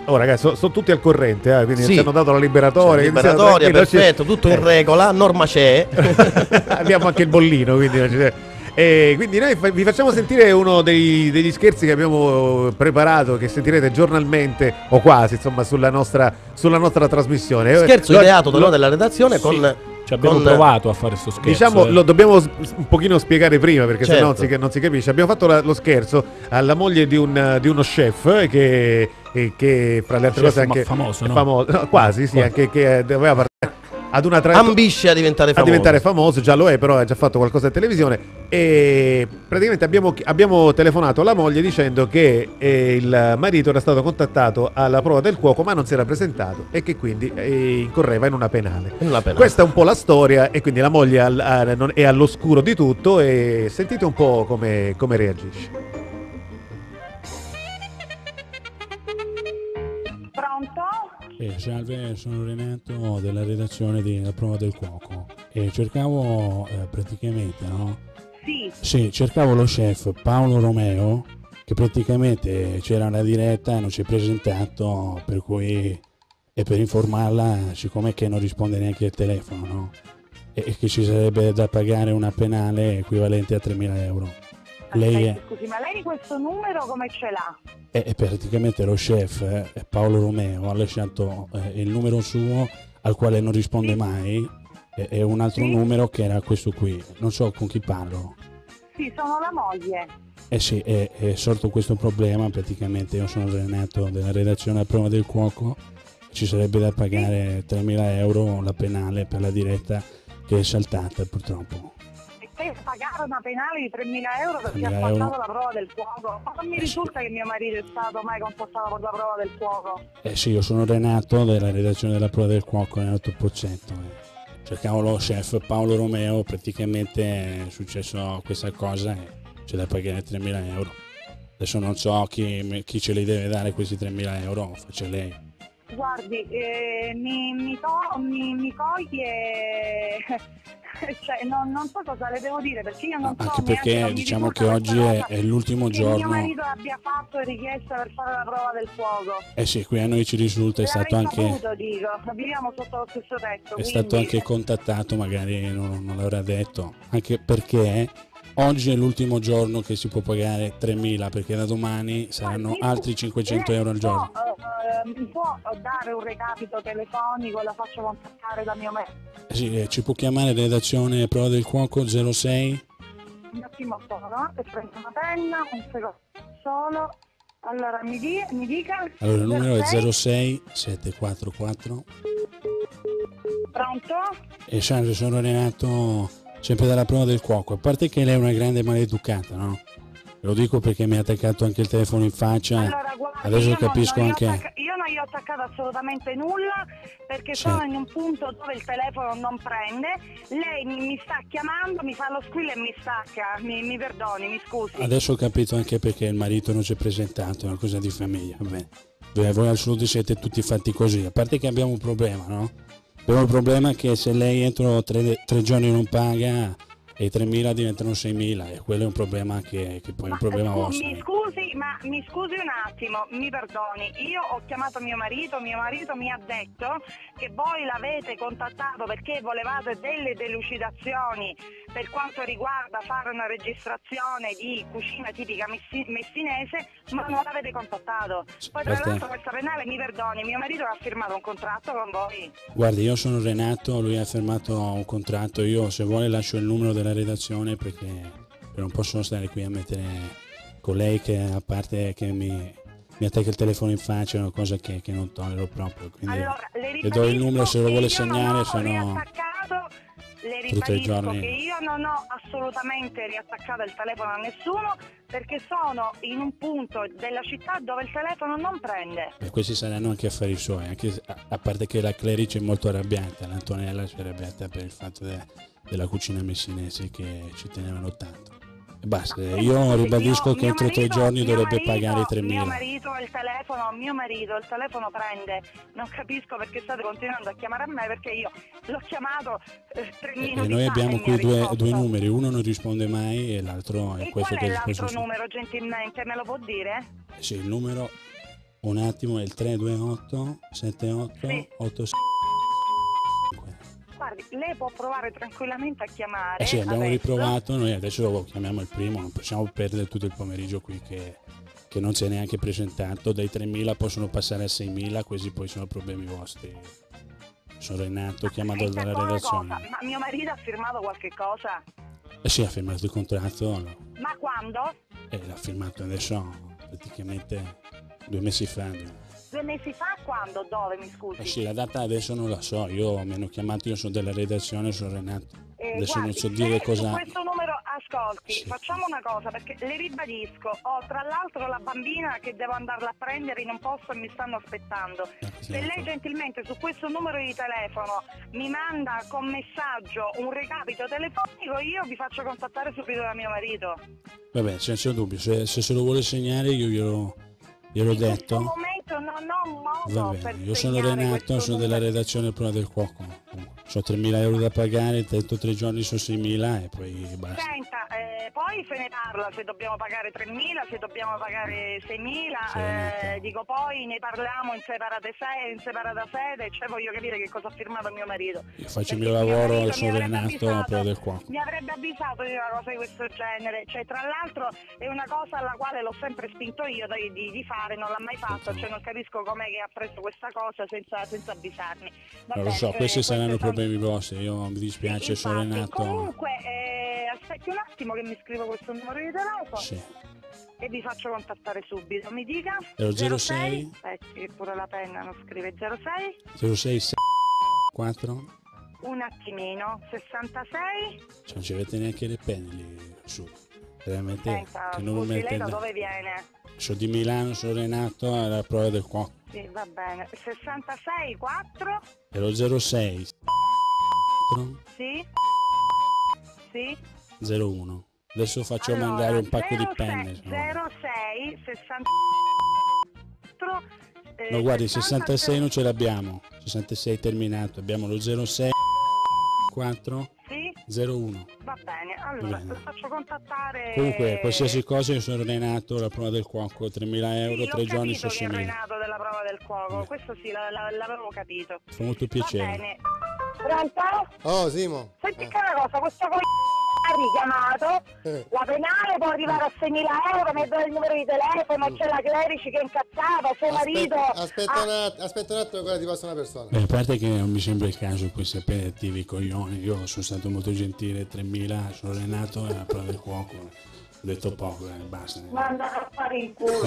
Oh ragazzi, sono so tutti al corrente, eh, quindi Sì. ci hanno dato la liberatoria. Cioè, quindi siamo liberatoria, tranquilli, perfetto, tutto in eh. regola, norma c'è. Abbiamo anche il bollino, quindi non ci deve- E quindi noi fa- vi facciamo sentire uno dei- degli scherzi che abbiamo preparato, che sentirete giornalmente o quasi, insomma, sulla nostra, sulla nostra trasmissione. Scherzo Lo- ideato da lo- noi della redazione Sì, con... ci abbiamo con- provato a fare sto scherzo. Diciamo, eh. lo dobbiamo s- un pochino spiegare prima, perché Certo. sennò non si, non si capisce. Abbiamo fatto la- lo scherzo alla moglie di, un, di uno chef eh, che, eh, che fra le altre Chef cose anche ma- famoso, no? famo- no, quasi, sì, Quasi. anche che doveva partire ad una traiettoria ambisce a diventare a famoso. diventare famoso, già lo è, però ha già fatto qualcosa in televisione. E praticamente abbiamo, abbiamo telefonato alla moglie dicendo che eh, il marito era stato contattato alla prova del cuoco, ma non si era presentato e che quindi eh, incorreva in una penale. In una penale. Questa è un po' la storia, e quindi la moglie al- a- non- è all'oscuro di tutto, e sentite un po' come, come reagisce. Pronto? Eh, salve, sono Renato della redazione di La Prova del Cuoco e cercavo eh, praticamente, no? Sì, Sì, cercavo lo chef Paolo Romeo, che praticamente c'era una diretta e non si è presentato, per cui, e per informarla, siccome che non risponde neanche al telefono, no? E, e che ci sarebbe da pagare una penale equivalente a tremila euro. Lei è, aspetti, scusi, ma lei questo numero come ce l'ha? è- è praticamente lo chef eh, Paolo Romeo, ha lasciato eh, il numero suo al quale non risponde mai e, e un altro Sì. numero che era questo qui, non so con chi parlo. Sì, sono la moglie. Eh sì, è, è sorto questo problema, praticamente io sono Renato della redazione a Prova del Cuoco, ci sarebbe da pagare tremila euro la penale per la diretta che è saltata purtroppo. E per pagare una penale di tremila euro perché ha tremila passato euro. la prova del fuoco? Ma non mi Eh sì. risulta che mio marito è stato mai contattato per la prova del fuoco. Eh sì, io sono Renato della redazione della Prova del Cuoco Renato Pozzetto. eh. Cercavo lo chef Paolo Romeo, praticamente è successo questa cosa e c'è da pagare tremila euro. Adesso non so chi, chi ce li deve dare questi tremila euro, faccia lei. Guardi, eh, mi, mi, to- mi, mi coglie... cioè, non, non so cosa le devo dire perché io non so Anche neanche, perché non mi diciamo risulta che questa oggi è, cosa, è l'ultimo che mio giorno. marito abbia fatto richiesta per fare la prova del fuoco. Eh sì, qui a noi ci risulta è stato L'avrei anche, saputo, dico, viviamo sotto lo stesso tetto. è stato quindi- anche contattato, magari non, non l'avrà detto, anche perché oggi è l'ultimo giorno che si può pagare tremila, perché da domani saranno Guardi, altri cinquecento euro al lei può, giorno. eh, eh, mi può dare un recapito telefonico, la faccio contattare da mio marito. Eh sì, eh, ci può chiamare redazione Prova del Cuoco zero sei. Un attimo solo, eh, prendo una penna, un secondo solo. Allora, mi, di- mi dica... Allora il numero è zero zero sei sette quattro quattro. Pronto? E salve, sono Renato, sempre dalla Prova del Cuoco. A parte che lei è una grande maleducata, no? Lo dico perché mi ha attaccato anche il telefono in faccia. Allora, guardi, Adesso io non- capisco non gli ho anche... attacca- io non gli ho attaccato assolutamente nulla perché Sì. sono in un punto dove il telefono non prende. Lei mi, mi sta chiamando, mi fa lo squillo e mi stacca. Mi, mi perdoni, mi scusi. Adesso ho capito anche perché il marito non si è presentato, è una cosa di famiglia. Vabbè. Voi voi al sud siete tutti fatti così, a parte che abbiamo un problema, no? Abbiamo il problema che se lei entro tre, tre giorni non paga, e tremila diventano seimila, e quello è un problema che, che poi è un problema scu- vostro. Mi scusi, ma mi scusi un attimo, mi perdoni. Io ho chiamato mio marito, mio marito mi ha detto che voi l'avete contattato perché volevate delle delucidazioni per quanto riguarda fare una registrazione di cucina tipica messi- messinese, ma non l'avete contattato. Poi tra Guarda- l'altro questa penale, mi perdoni, mio marito ha firmato un contratto con voi. Guardi, io sono Renato, lui ha firmato un contratto, io se vuole lascio il numero della redazione perché non posso stare qui a mettere con lei che a parte che mi, mi attacca il telefono in faccia, è una cosa che, che non tollero proprio. Quindi Allora, le le do il numero se lo ribadisco vuole che io non segnare, ho se no... riattaccato, le Tutti i ribadisco giorni. che io non ho assolutamente riattaccato il telefono a nessuno perché sono in un punto della città dove il telefono non prende. E questi saranno anche affari suoi, anche se- a, a parte che la Clerici è molto arrabbiata, l'Antonella si è arrabbiata per il fatto de- della cucina messinese che ci tenevano tanto. E basta, io ribadisco Io- che mio entro tre marito- giorni mio dovrebbe marito- pagare i Mio tremila. marito il telefono, mio marito il telefono prende. Non capisco perché state continuando a chiamare a me perché io l'ho chiamato eh, tre E minuti e noi fa abbiamo e mi qui ha due, risposto. due numeri, uno non risponde mai e l'altro è E questo qual è che l'altro questo- numero gentilmente, me lo può dire? Sì, il numero Un attimo, è il tre due otto sette otto Sì. otto sei. Guardi, lei può provare tranquillamente a chiamare. Eh sì, abbiamo adesso. riprovato, noi adesso chiamiamo il primo, non possiamo perdere tutto il pomeriggio qui che, che non si è neanche presentato. Dai tremila possono passare a seimila, questi poi sono problemi vostri. Sono Renato, chiamato E dalla seconda redazione. cosa, ma mio marito ha firmato qualche cosa? Eh sì, ha firmato il contratto, no? Ma quando? Eh, l'ha firmato adesso praticamente due mesi fa. Due mesi fa? Quando? Dove, mi scusi? Eh sì, la data adesso non la so, io mi hanno chiamato, io sono della redazione, sono Renato. Eh, Adesso guardi, non so se dire su cosa... questo numero, ascolti, Sì. facciamo una cosa, perché le ribadisco, ho tra l'altro la bambina che devo andarla a prendere in un posto e mi stanno aspettando. sì, Se lei sì. gentilmente su questo numero di telefono mi manda con messaggio un recapito telefonico, io vi faccio contattare subito da mio marito. Vabbè, senza dubbio, se, se se lo vuole segnare io glielo, gliel'ho In questo detto. momento non ho Va modo bene, per io sono segnare Renato, questo sono della numero. redazione Prova del Cuoco. Ho tremila euro da pagare, detto tre giorni sono seimila e poi basta. Senta, eh, poi se ne parla se dobbiamo pagare tremila, se dobbiamo pagare seimila, Sì, eh, Renato. dico poi ne parliamo in separate sede, in separata sede, cioè voglio capire che cosa ha firmato mio marito. Io faccio il Perché mio lavoro marito e sono mi avrebbe Renato a avvisato- Prova del Cuoco. Mi avrebbe avvisato di una cosa di questo genere, cioè tra l'altro è una cosa alla quale l'ho sempre spinto io di, di- di fare, non l'ha mai fatto, cioè non capisco com'è che ha preso questa cosa senza, senza avvisarmi. Va Non lo bene, so, eh, questi saranno sono- problemi vostri, io mi dispiace, sono Infatti, Renato. comunque, eh, aspetti un attimo che mi scrivo questo numero di telefono Sì. e vi faccio contattare subito. Mi dica? È zero sei? Aspetti che pure la penna non scrive. zero sei? zero sei quattro? Un attimino. sessantasei? Cioè, non ci avete neanche le penne lì su. Veramente Senta, che non lo scusi, mette lei da da- dove viene? Sono di Milano, sono Renato alla Prova del Cuoco. Sì, va bene. sessantasei, quattro? Ero zero sei Sì? Sì? zero uno. Adesso faccio Allora, mandare un pacco di zero sei penne. se no. zero sei, sessantaquattro... eh, No, guardi, sessanta, sessantasei non ce l'abbiamo. sessantasei terminato. Abbiamo lo zero sei quattro Sì? zero uno. Va bene, allora Bene. lo faccio contattare. Comunque, qualsiasi cosa, io sono Renato, la Prova del Cuoco, tremila Sì, euro, l'ho tre giorni capito sono che è seimila. Renato della prova del cuoco, questo sì, la- la- l'avevo capito. Fa molto Va piacere. bene. Pronto? Oh, Simo. Senti che una cosa, questo co***o ha richiamato, Eh. la penale può arrivare a seimila euro, mi dà il numero di telefono, c'è la Clerici che è incazzata, suo marito... Aspetta, aspetta, ha- un att- aspetta un attimo, guarda, ti passa una persona. Beh, a parte che non mi sembra il caso qui sapere attivi i coglioni, io sono stato molto gentile, tremila, sono Renato e la Prova del Cuoco. Ho detto poco, eh, basta. Manda a fare in culo.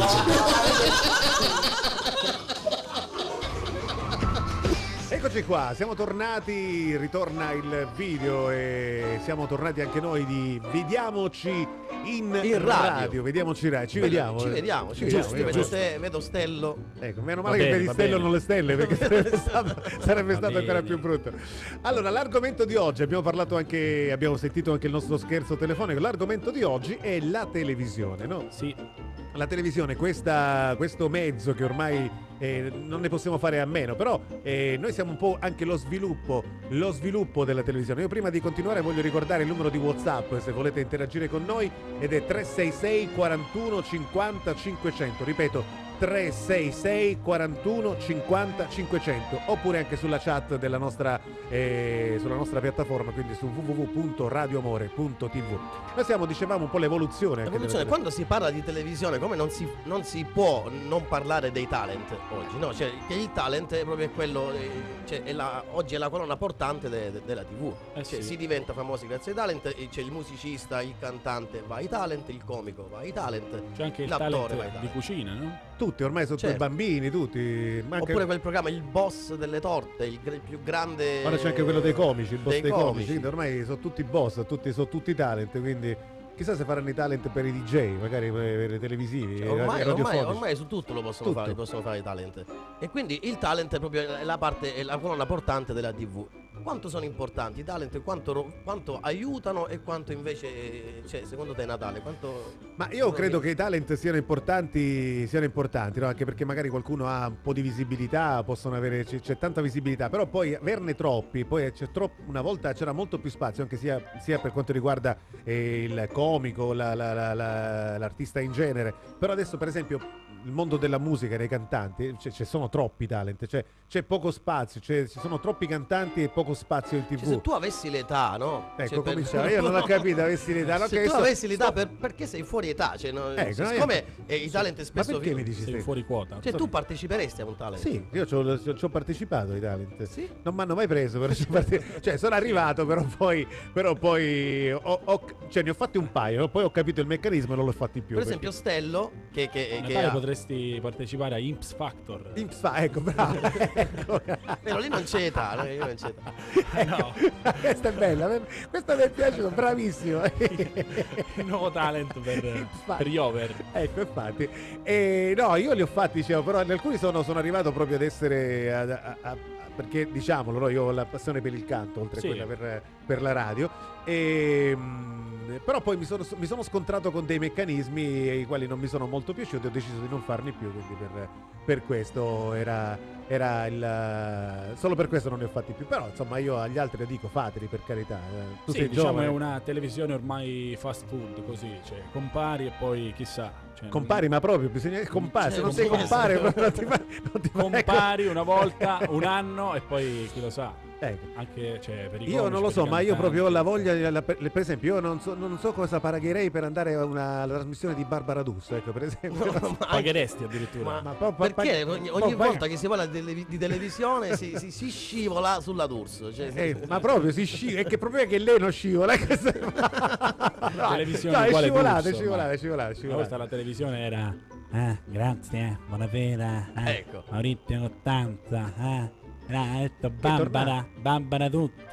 Eccoci qua, siamo tornati, ritorna il video e siamo tornati anche noi di Vediamoci in, In radio. Vediamoci in radio, ci vediamo. Ci eh. vediamo, ci Giusto, vediamo. Io vedo, giusto. ste- vedo Stello. Ecco, meno male Va che bene, vedi va Stello bene. non le stelle, perché sarebbe stato, sarebbe Va stato ancora bene. più brutto. Allora, l'argomento di oggi, abbiamo parlato anche, abbiamo sentito anche il nostro scherzo telefonico, l'argomento di oggi è la televisione, no? Sì, La televisione, questa- questo mezzo che ormai eh, non ne possiamo fare a meno, però eh, noi siamo un po' anche lo sviluppo, lo sviluppo della televisione. Io prima di continuare voglio ricordare il numero di WhatsApp se volete interagire con noi ed è tre sei sei quarantuno cinquanta cinquecento, ripeto tre sei sei quarantuno cinquanta cinquecento, oppure anche sulla chat della nostra, eh, sulla nostra piattaforma, quindi su w w w punto radioamore punto t v. Noi siamo, dicevamo, un po' l'evoluzione. anche L'evoluzione, della quando si parla di televisione, come non si, non si può non parlare dei talent oggi, no? Cioè, che il talent è proprio quello, eh, cioè, è la- oggi è la colonna portante de- de- della tivù. Eh Cioè, sì. si diventa famosi grazie ai talent, e c'è il musicista, il cantante va ai talent, il comico va ai talent, c'è anche il l'attore va ai talent di talent. cucina, no? Tutti, ormai sono Certo. tutti bambini, tutti. Ma anche- Oppure quel programma, il boss delle torte, il, gr- il più grande. Ora c'è anche quello dei comici, il boss dei, dei comici. comici. quindi ormai sono tutti boss, tutti, sono tutti talent, quindi chissà se faranno i talent per i D J, magari per i televisivi, Cioè, i ormai, ormai, radiofonici. ormai su tutto lo possono Tutto. fare, possono fare i talent. E quindi il talent è proprio la parte, è la colonna portante della tivù. quanto sono importanti i talent, quanto, quanto aiutano e quanto invece, cioè, secondo te Natale, quanto... Ma io credo che i talent siano importanti, siano importanti, no? Anche perché magari qualcuno ha un po' di visibilità, possono avere, c'è, c'è tanta visibilità, però poi averne troppi, poi c'è troppo, una volta c'era molto più spazio, anche sia, sia per quanto riguarda eh, il comico, la, la, la, la, l'artista in genere, però adesso per esempio il mondo della musica e dei cantanti, ci cioè, sono troppi talent, cioè, c'è poco spazio, cioè, ci sono troppi cantanti e poco spazio in tv. Cioè, se tu avessi l'età, no? Ecco, cioè, cominciamo. per... Io non ho capito, avessi l'età. No, se che tu sto... avessi l'età, sto... per... perché sei fuori età? Cioè, no, ecco, cioè, no, siccome io... eh, i talent spesso... Ma perché vi... mi dici sei ste... fuori quota? Cioè, tu parteciperesti a un talent? Sì, io ci ho, ci ho partecipato ai talent. Sì? Non mi hanno mai preso, però ci parte... cioè sono arrivato, però poi, però poi ho, ho... Cioè, ne ho fatti un paio, poi ho capito il meccanismo e non l'ho fatti più. Per esempio perché... Stello, che, che, A che Natale ha... potresti partecipare a Imps Factor. Imps fa, ecco, bravo. Ecco. Però lì non c'è età, no? Lì non c'è età. No. Questa è bella, questa mi è piaciuta, bravissimo. Il nuovo talent per, per gli over. Ecco, infatti. E, no, io li ho fatti, dicevo, però in alcuni sono, sono arrivato proprio ad essere... A, a, a, perché, diciamolo, no, io ho la passione per il canto, oltre Sì. a quella per, per la radio. E... mh, però poi mi sono, mi sono scontrato con dei meccanismi ai quali non mi sono molto piaciuti, ho deciso di non farli più, quindi per, per questo era, era il... solo per questo non ne ho fatti più, però insomma io agli altri dico fateli, per carità. eh. Tu Sì, sei diciamo giovane. è una televisione ormai fast food, così, cioè compari e poi chissà. Cioè, Compari, ma proprio bisogna compare, Cioè, se non sei compare. compare non ti fa, non ti fa- compari una volta, un anno e poi chi lo sa. Ecco. Anche cioè, per i Io comici, non lo per so, i ma io cantanti. proprio ho la voglia, la- per per esempio, io non so, non so cosa pagherei per andare a una alla trasmissione di Barbara D'Urso, ecco, per esempio. Ma- Pagheresti addirittura. Ma, Ma poi- poi- perché poi- ogni, poi- ogni poi- volta che si parla di, tele- di televisione si, si- si scivola sulla D'Urso? Cioè, Eh, ma proprio si scivola, è che il problema è che lei non scivola. eh, questo è- no, televisione no, è uguale scivolata, è D'Urso, scivolata, ma- è scivolata, è Una scivolata. volta la televisione era ah, grazie, buonasera, eh, Ecco. Maurizio Costanza, eh, era detto tornato. Barbara, Barbara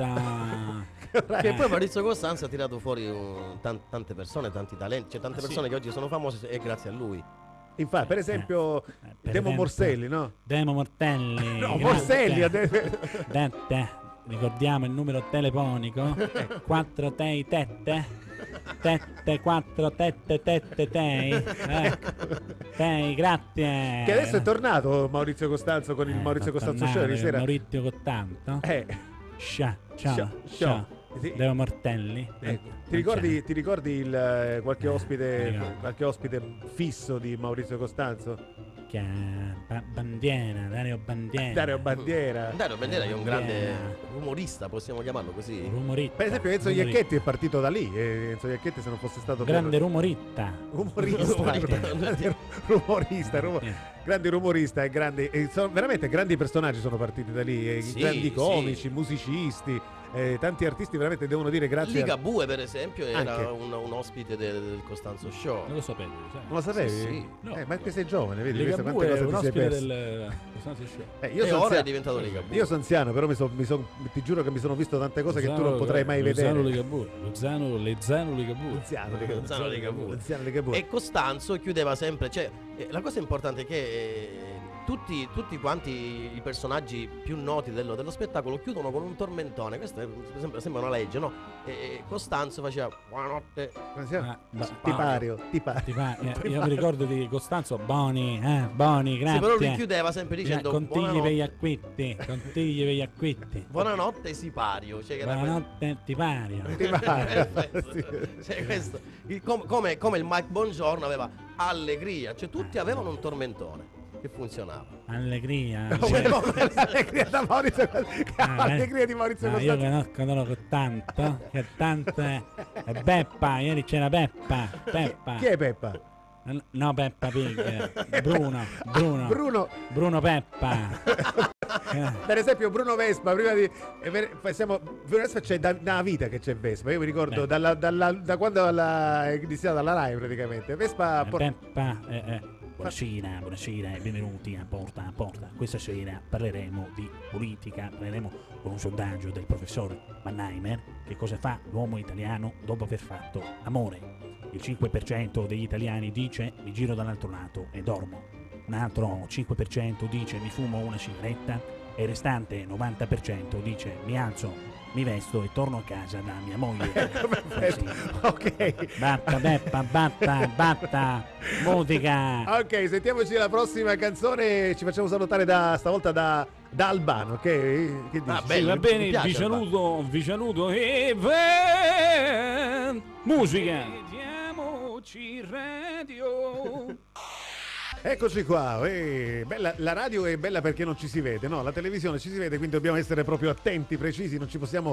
tutta. Che poi Maurizio Costanza ha tirato fuori un- tan- tante persone, tanti talenti, c'è tante Ah, sì. persone che oggi sono famose e grazie a lui. Infatti, per esempio, Eh, per Demo esempio- Morselli, no? Demo Mortelli. No, grazie. Morselli, ha detto- Dette, ricordiamo il numero telefonico quattro tei tette tette quattro tette tette tei eh. Tei, grazie. Che adesso è tornato Maurizio Costanzo con il Eh, Maurizio fa Costanzo Show tornare ieri sera. Maurizio Costanzo. Eh, Scia, ciao, Scia- ciao. Sì. Demo Mortelli. eh, Non ti, ricordi, c'è. ti ricordi il, eh, qualche, Eh, mi ospite, ricordo. qualche ospite fisso di Maurizio Costanzo? Che è Ba- Bandiera, Dario Bandiera. Dario Bandiera. Dario Bandiera è un grande Bandiera. umorista, possiamo chiamarlo così. Rumorista. Per esempio Enzo Rumorista. Iacchetti è partito da lì, e Enzo Iacchetti se non fosse stato Grande per- rumorista. rumorista, Rumorista. grande rumorista, rumo- Sì. grande rumorista e grandi, e sono, veramente grandi personaggi sono partiti da lì, e Sì, grandi sì. comici, musicisti, eh, tanti artisti veramente devono dire grazie. a- Ligabue per esempio era Anche. un, un ospite del, del Costanzo Show. Non lo sapevi, sai? Non lo sapevi? Sì, sì. No. Eh, ma perché sei giovane, vedi? Ligabue Queste quante è cose un ti sei ospite perso. del Costanzo Show. Eh, io E sono ora è anzia- diventato Ligabue. Io sono anziano, però mi, son- mi son- ti giuro che mi sono visto tante cose che tu non potrai mai Luzzano vedere. Ligabue. Luzzano, Lezzano Ligabue. Anziano Ligabue. Luzzano Ligabue. Anziano Ligabue. E Costanzo chiudeva sempre, cioè eh, la cosa importante è che eh, tutti, tutti quanti i personaggi più noti dello, dello spettacolo chiudono con un tormentone. Questa è, sembra, sembra una legge, no? E, e Costanzo faceva buonanotte. Come si chiama? Ah, ba- Tipario, tipario. Ti fa- eh, io mi ricordo di Costanzo Boni, eh, Boni, Sì, grazie. però lui chiudeva sempre Eh, dicendo contigli per gli buonanotte, acquitti, contigli per gli acquitti. buonanotte Sipario. Cioè, che era Buonanotte, ti pario. Tipario. Perfetto. Sì. Cioè, questo, il- com- come, come il Mike Bongiorno aveva allegria, cioè tutti avevano un tormentone che funzionava. Allegria. Come- cioè- come l'allegria da Maurizio Ah, l'allegria di Maurizio no, io Costanzo. conosco loro che tanto, che tanto è, è Beppa, ieri c'era Beppa, Peppa. Chi è Peppa? No, Peppa Pig, Bruno, Bruno, Bruno. Bruno Peppa. Eh, Per esempio Bruno Vespa, prima di eh, ver- siamo, Bruno Vespa c'è da da una vita che c'è Vespa. Io mi ricordo Beh. dalla- dalla- da quando la- è iniziata la Rai praticamente. Vespa por- Peppa, eh, eh. Buonasera, buonasera e benvenuti a Porta a Porta. Questa sera parleremo di politica, parleremo con un sondaggio del professor Mannheimer. Che cosa fa l'uomo italiano dopo aver fatto amore? Il cinque per cento degli italiani dice mi giro dall'altro lato e dormo. Un altro cinque per cento dice mi fumo una sigaretta e il restante novanta per cento dice mi alzo, mi vesto e torno a casa da mia moglie. Perfetto. Ok. Batta, beppa, batta, batta, musica. Ok, sentiamoci la prossima canzone. Ci facciamo salutare da stavolta da, da Albano, ok? Che dici? Ah, Sì, bello, va mi bene, piace, vi saluto, vi saluto e ven- musica. Vediamoci radio. Eccoci qua, eh, bella, la radio è bella perché non ci si vede, no? La televisione ci si vede, quindi dobbiamo essere proprio attenti, precisi, non ci possiamo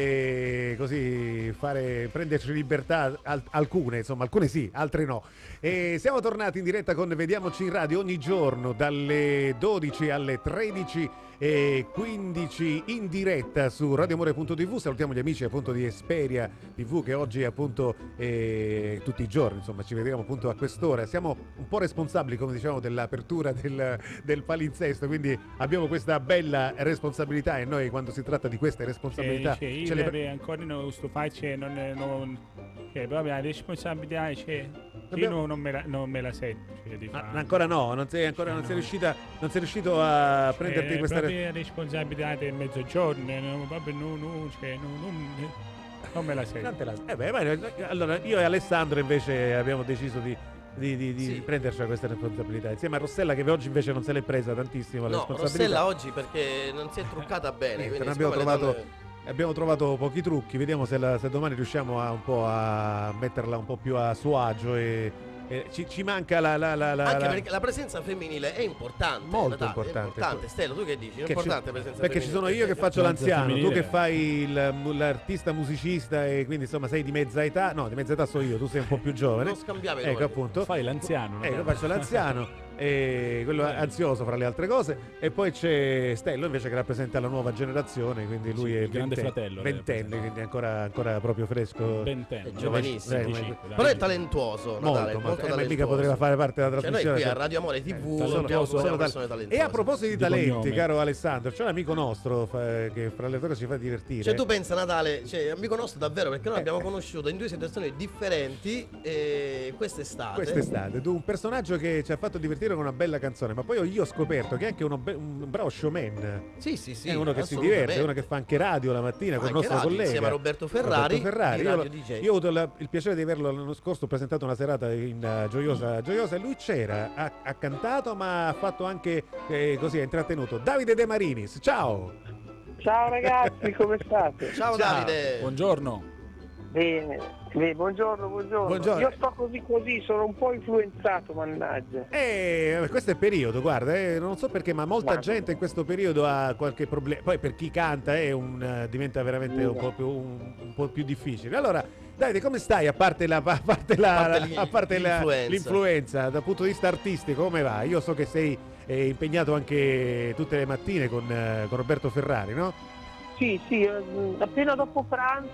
eh, così fare, prenderci libertà, al- alcune, insomma, alcune sì, altre no. E siamo tornati in diretta con Vediamoci in Radio ogni giorno dalle dodici alle tredici e quindici in diretta su radioamore punto tivù. Salutiamo gli amici appunto di Esperia tivù che oggi appunto eh, tutti i giorni, insomma, ci vediamo appunto a quest'ora. Siamo un po' responsabili, come diciamo, dell'apertura del, del palinsesto, quindi abbiamo questa bella responsabilità e noi quando si tratta di queste responsabilità Cioè, io ce le... le... ancora non sto facendo, non, non, cioè, proprio la responsabilità, cioè, Dobbiamo- io non me la, non me la sento, cioè, di Ma fare. ancora no, non sei ancora non sei No. riuscita, non sei riuscito a prenderti Eh, questa proprio la responsabilità del mezzogiorno, no, proprio no, no, cioè, no, non, non me la sento. Non te la- eh beh, ma- allora io e Alessandro invece abbiamo deciso di, di, di, di Sì. prenderci questa responsabilità insieme a Rossella che oggi invece non se l'è presa tantissimo la No, responsabilità. Rossella oggi perché non si è truccata bene. Niente, quindi non abbiamo siccome le trovato, donne- abbiamo trovato pochi trucchi, vediamo se, la- se domani riusciamo a, un po' a metterla un po' più a suo agio e, e ci, ci manca la... la, la, la- Anche la- perché la presenza femminile è importante. Molto Natale, importante. È importante. Stella, tu che dici? È che importante ci- la presenza perché ci sono femminile. io che faccio Presenza l'anziano, tu femminile. che fai il- l'artista musicista e quindi insomma sei di mezza età, no di mezza età so io, tu sei un po' più giovane. Non scambiamo i Ecco ruoli. appunto. Fai l'anziano, no? Ecco, io faccio l'anziano, e quello ansioso fra le altre cose, e poi c'è Stello invece che rappresenta la nuova generazione, quindi lui Sì, è il grande ventenne- fratello, ventenne, rappresenta. quindi ancora, ancora proprio fresco. Ventenne. È giovanissimo. Eh, venticinque, ma- dai. Però è talentuoso, Molto, Natale, molto, molto eh, ma mica talentuoso. poteva fare parte della Cioè, noi trasmissione. qui a cioè- Radio Amore tivù Sono- abbiamo sono persone tal- talentose. E a proposito di Di talenti, cognome. caro Alessandro, c'è un amico nostro fa- che fra le altre cose ci fa divertire. Cioè tu pensa Natale, cioè amico nostro davvero perché noi Eh. abbiamo conosciuto in due situazioni differenti eh, quest'estate. Quest'estate, tu, un personaggio che ci ha fatto divertire con una bella canzone, ma poi io ho scoperto che è anche uno be- un bravo showman. Sì, sì, sì. È uno che si assolutamente. diverte, è uno che fa anche radio la mattina con il Anche nostro radio, collega. insieme a Roberto Ferrari, Roberto Ferrari. di Io, Radio lo- D J. io ho avuto la- il piacere di averlo l'anno scorso, ho presentato una serata in uh, Gioiosa, Gioiosa e lui c'era, ha, ha cantato ma ha fatto anche eh, così, ha intrattenuto. Davide De Marinis, ciao! Ciao ragazzi, come state? Ciao, Ciao. Davide. Buongiorno. Bene, bene, buongiorno, buongiorno, Buongiorno. Io sto così così, sono un po' influenzato, mannaggia. Eh, questo è periodo, guarda, eh, non so perché, ma molta Guarda. gente in questo periodo ha qualche problema. Poi per chi canta è un, eh, diventa veramente un po' più, un, un po' più difficile. Allora, Davide, come stai? A parte, la, a parte, la, A parte lì- a parte la- l'influenza. l'influenza, dal punto di vista artistico, come va? Io so che sei eh, impegnato anche tutte le mattine con, eh, con Roberto Ferrari, no? Sì, sì, eh, appena dopo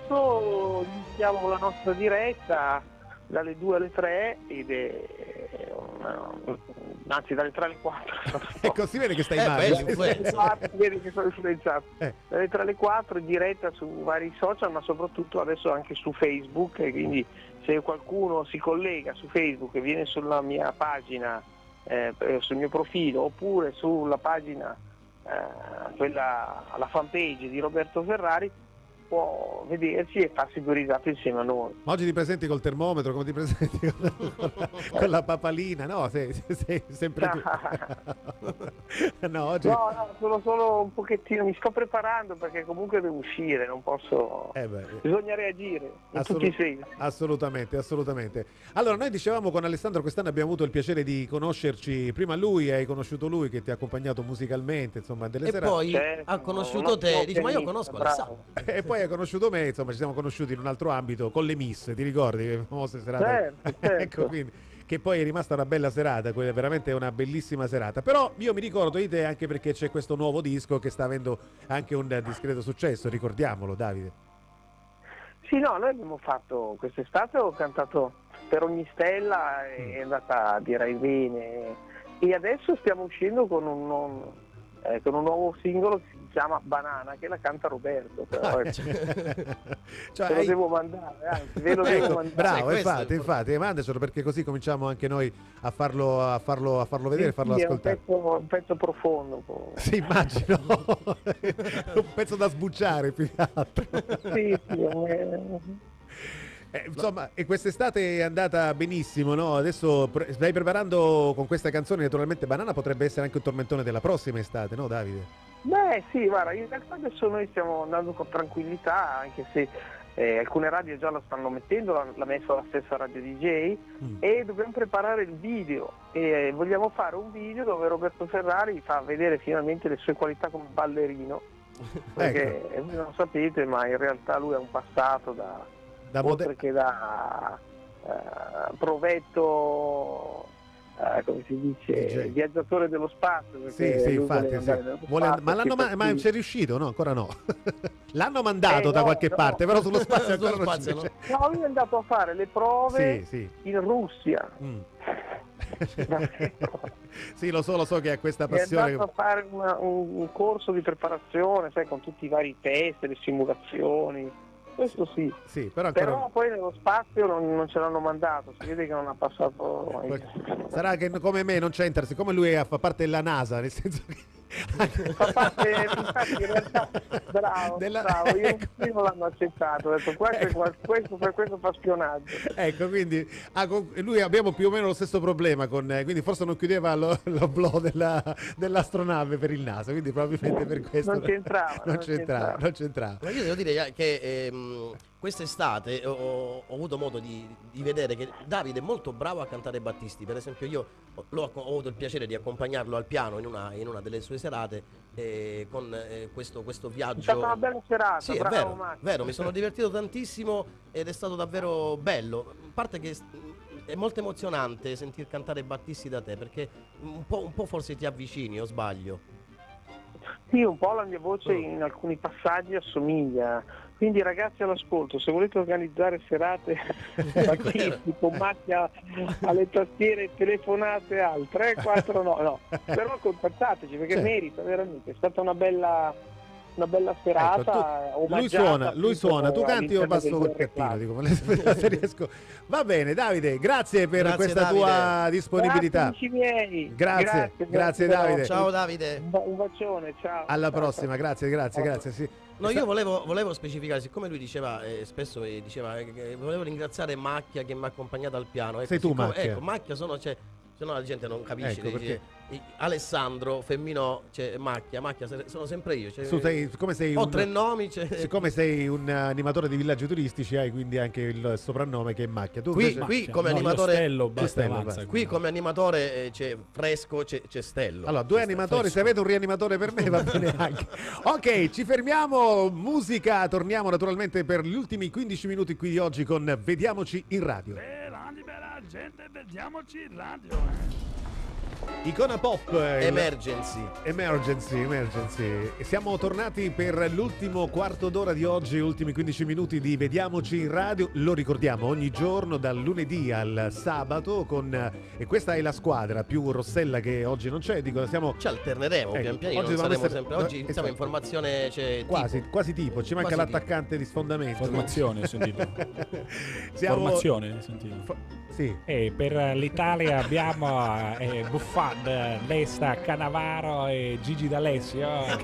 pranzo iniziamo la nostra diretta dalle due alle tre ed è una- anzi dalle tre alle quattro. Ecco, si vede che stai Eh, male. bello, influenza. Infatti, vedi che sono influenzato. Eh. Dalle tre alle quattro in diretta su vari social, ma soprattutto adesso anche su Facebook, e quindi se qualcuno si collega su Facebook e viene sulla mia pagina, eh, sul mio profilo, oppure sulla pagina, eh, quella, la fanpage di Roberto Ferrari, può vederci e farsi due risate insieme a noi. Ma oggi ti presenti col termometro, come ti presenti con la, con la papalina? No, sei, sei- sei sempre tu. No, oggi... No, no, sono solo un pochettino, mi sto preparando perché comunque devo uscire, non posso... Eh beh, Bisogna reagire in Assolut- tutti i sensi. assolutamente, assolutamente. Allora, noi dicevamo con Alessandro quest'anno abbiamo avuto il piacere di conoscerci. Prima lui, hai conosciuto lui che ti ha accompagnato musicalmente, insomma, delle E serate. poi Certo, ha conosciuto un te, ottimo dici ma io pianista, conosco bravo. Alessandro. E poi hai conosciuto me, insomma, ci siamo conosciuti in un altro ambito con le Miss, ti ricordi? Le famose serate? Certo, certo. Ecco, quindi, che poi è rimasta una bella serata, quella veramente è una bellissima serata. Però io mi ricordo di te anche perché c'è questo nuovo disco che sta avendo anche un discreto successo, ricordiamolo, Davide. Sì, no, noi abbiamo fatto quest'estate, ho cantato per ogni stella, è andata direi bene, e adesso stiamo uscendo con un, un- eh, con un nuovo singolo che si chiama Banana, che la canta Roberto. Però, eh, Cioè, te lo hai- devo mandare, anzi, ve lo devo Ecco, mandare. bravo, Sai, questo infatti, è- infatti, mandacelo perché così cominciamo anche noi a farlo, a farlo, a farlo vedere, a farlo Sì, è un ascoltare. pezzo, un pezzo profondo. po- Sì, immagino. Un pezzo da sbucciare più che altro. Sì, sì, è- Eh, insomma, e quest'estate è andata benissimo, no? Adesso pre- stai preparando con questa canzone, naturalmente Banana potrebbe essere anche un tormentone della prossima estate, no Davide? Beh sì, guarda, in realtà adesso noi stiamo andando con tranquillità, anche se eh, alcune radio già la stanno mettendo, l'ha, l'ha messo la stessa radio D J, Mm. e dobbiamo preparare il video e eh, vogliamo fare un video dove Roberto Ferrari fa vedere finalmente le sue qualità come ballerino, perché Ecco. voi non sapete, ma in realtà lui ha un passato da, Da oltre mode- che da eh, provetto, eh, come si dice, D J. viaggiatore dello spazio, Sì, perché sì, lui infatti, voleva sì. andare nello Vuole and- spazio, ma l'hanno che ma, ma per ci è riuscito? No, ancora no. L'hanno mandato Eh, da no, qualche no. parte, però sullo spazio Sullo ancora non ci spazio, no? c'è. No, lui è andato a fare le prove Sì, sì. in Russia. Mm. È Sì, lo so, lo so che ha questa passione. andato a fare una- un, un corso di preparazione, sai, con tutti i vari test, le simulazioni. Questo sì. Sì, però ancora Però poi nello spazio non, non ce l'hanno mandato, si vede che non ha passato. sarà che come me non c'entra, siccome lui fa parte della NASA, nel senso che Fa parte, infatti, in realtà, bravo, Della- bravo, io ecco. io non l'hanno accettato, ho detto questo, è qua- questo, per questo fa spionaggio. Ecco, quindi ah, con- lui abbiamo più o meno lo stesso problema con, eh, quindi forse non chiudeva lo, l'oblò della, dell'astronave per il NASA, quindi probabilmente per questo Non c'entrava, non non c'entrava, c'entrava. non c'entrava. Ma io devo dire che ehm, quest'estate ho, ho avuto modo di, di vedere che Davide è molto bravo a cantare Battisti. Per esempio, io ho, l'ho- ho avuto il piacere di accompagnarlo al piano in una, in una delle sue serate eh, con eh, questo, questo È viaggio. stata una bella serata, Sì, è bravo vero, Max. vero, mi sono divertito tantissimo ed è stato davvero bello. A parte che s- è molto emozionante sentir cantare Battisti da te, perché un po', un po' forse ti avvicini, o sbaglio? Sì, un po' la mia voce in alcuni passaggi assomiglia. Quindi ragazzi all'ascolto, se volete organizzare serate Battisti con macchia alle tastiere, telefonate al tre quattro nove, no, però contattateci perché Certo. merita veramente, è stata una bella, una bella serata. Ecco, tu- lui omaggiata suona, lui appunto suona, tu canti, io all'interno passo del col G R pettino, Club. dico, se riesco. Va bene, Davide, grazie per Grazie, questa Davide. tua disponibilità. Grazie, amici miei. Grazie, grazie, però. Davide. Ciao Davide. Un ba- un bacione, ciao. Alla Ciao, prossima, grazie, grazie, Ciao. grazie. Sì. No, io volevo, volevo specificare, siccome lui diceva, eh, spesso eh, diceva, eh, che volevo ringraziare Macchia che mi ha accompagnato al piano. Ecco, Sei tu, siccome- Macchia? Ecco, Macchia sono, cioè, se no la gente non capisce. Ecco, dice, eh, Alessandro, Femminò, cioè, Macchia, Macchia, se- sono sempre io. Cioè, Tu sei, siccome sei ho un, tre nomi, cioè, siccome sei un animatore di villaggi turistici, hai quindi anche il soprannome che è Macchia. Tu Qui- invece- qui Cioè, come no, animatore- lo Stello, basta, Stello, avanza. basta. qui come animatore eh, c'è Fresco, c'è, c'è Stello. Allora, due animatori, se avete un rianimatore per me va bene anche. Ok, ci fermiamo, musica, torniamo naturalmente per gli ultimi quindici minuti qui di oggi con Vediamoci in radio. Bella, libera gente, vediamoci in radio. Icona Pop, eh, il- Emergency. Emergency, emergency. E siamo tornati per l'ultimo quarto d'ora di oggi, ultimi quindici minuti di Vediamoci in radio. Lo ricordiamo ogni giorno dal lunedì al sabato con e questa è la squadra più Rossella che oggi non c'è, dico siamo Ci alterneremo Ecco, pian pianino, oggi non dobbiamo saremo essere- sempre. Oggi esatto. siamo in formazione, cioè, quasi, tipo. quasi tipo, ci manca Quasi l'attaccante di sfondamento. Formazione, ho sentito. Siamo- Formazione, ho sentito. Fo- sì. E per l'Italia abbiamo eh, Buffon, Nesta, Cannavaro e Gigi D'Alessio,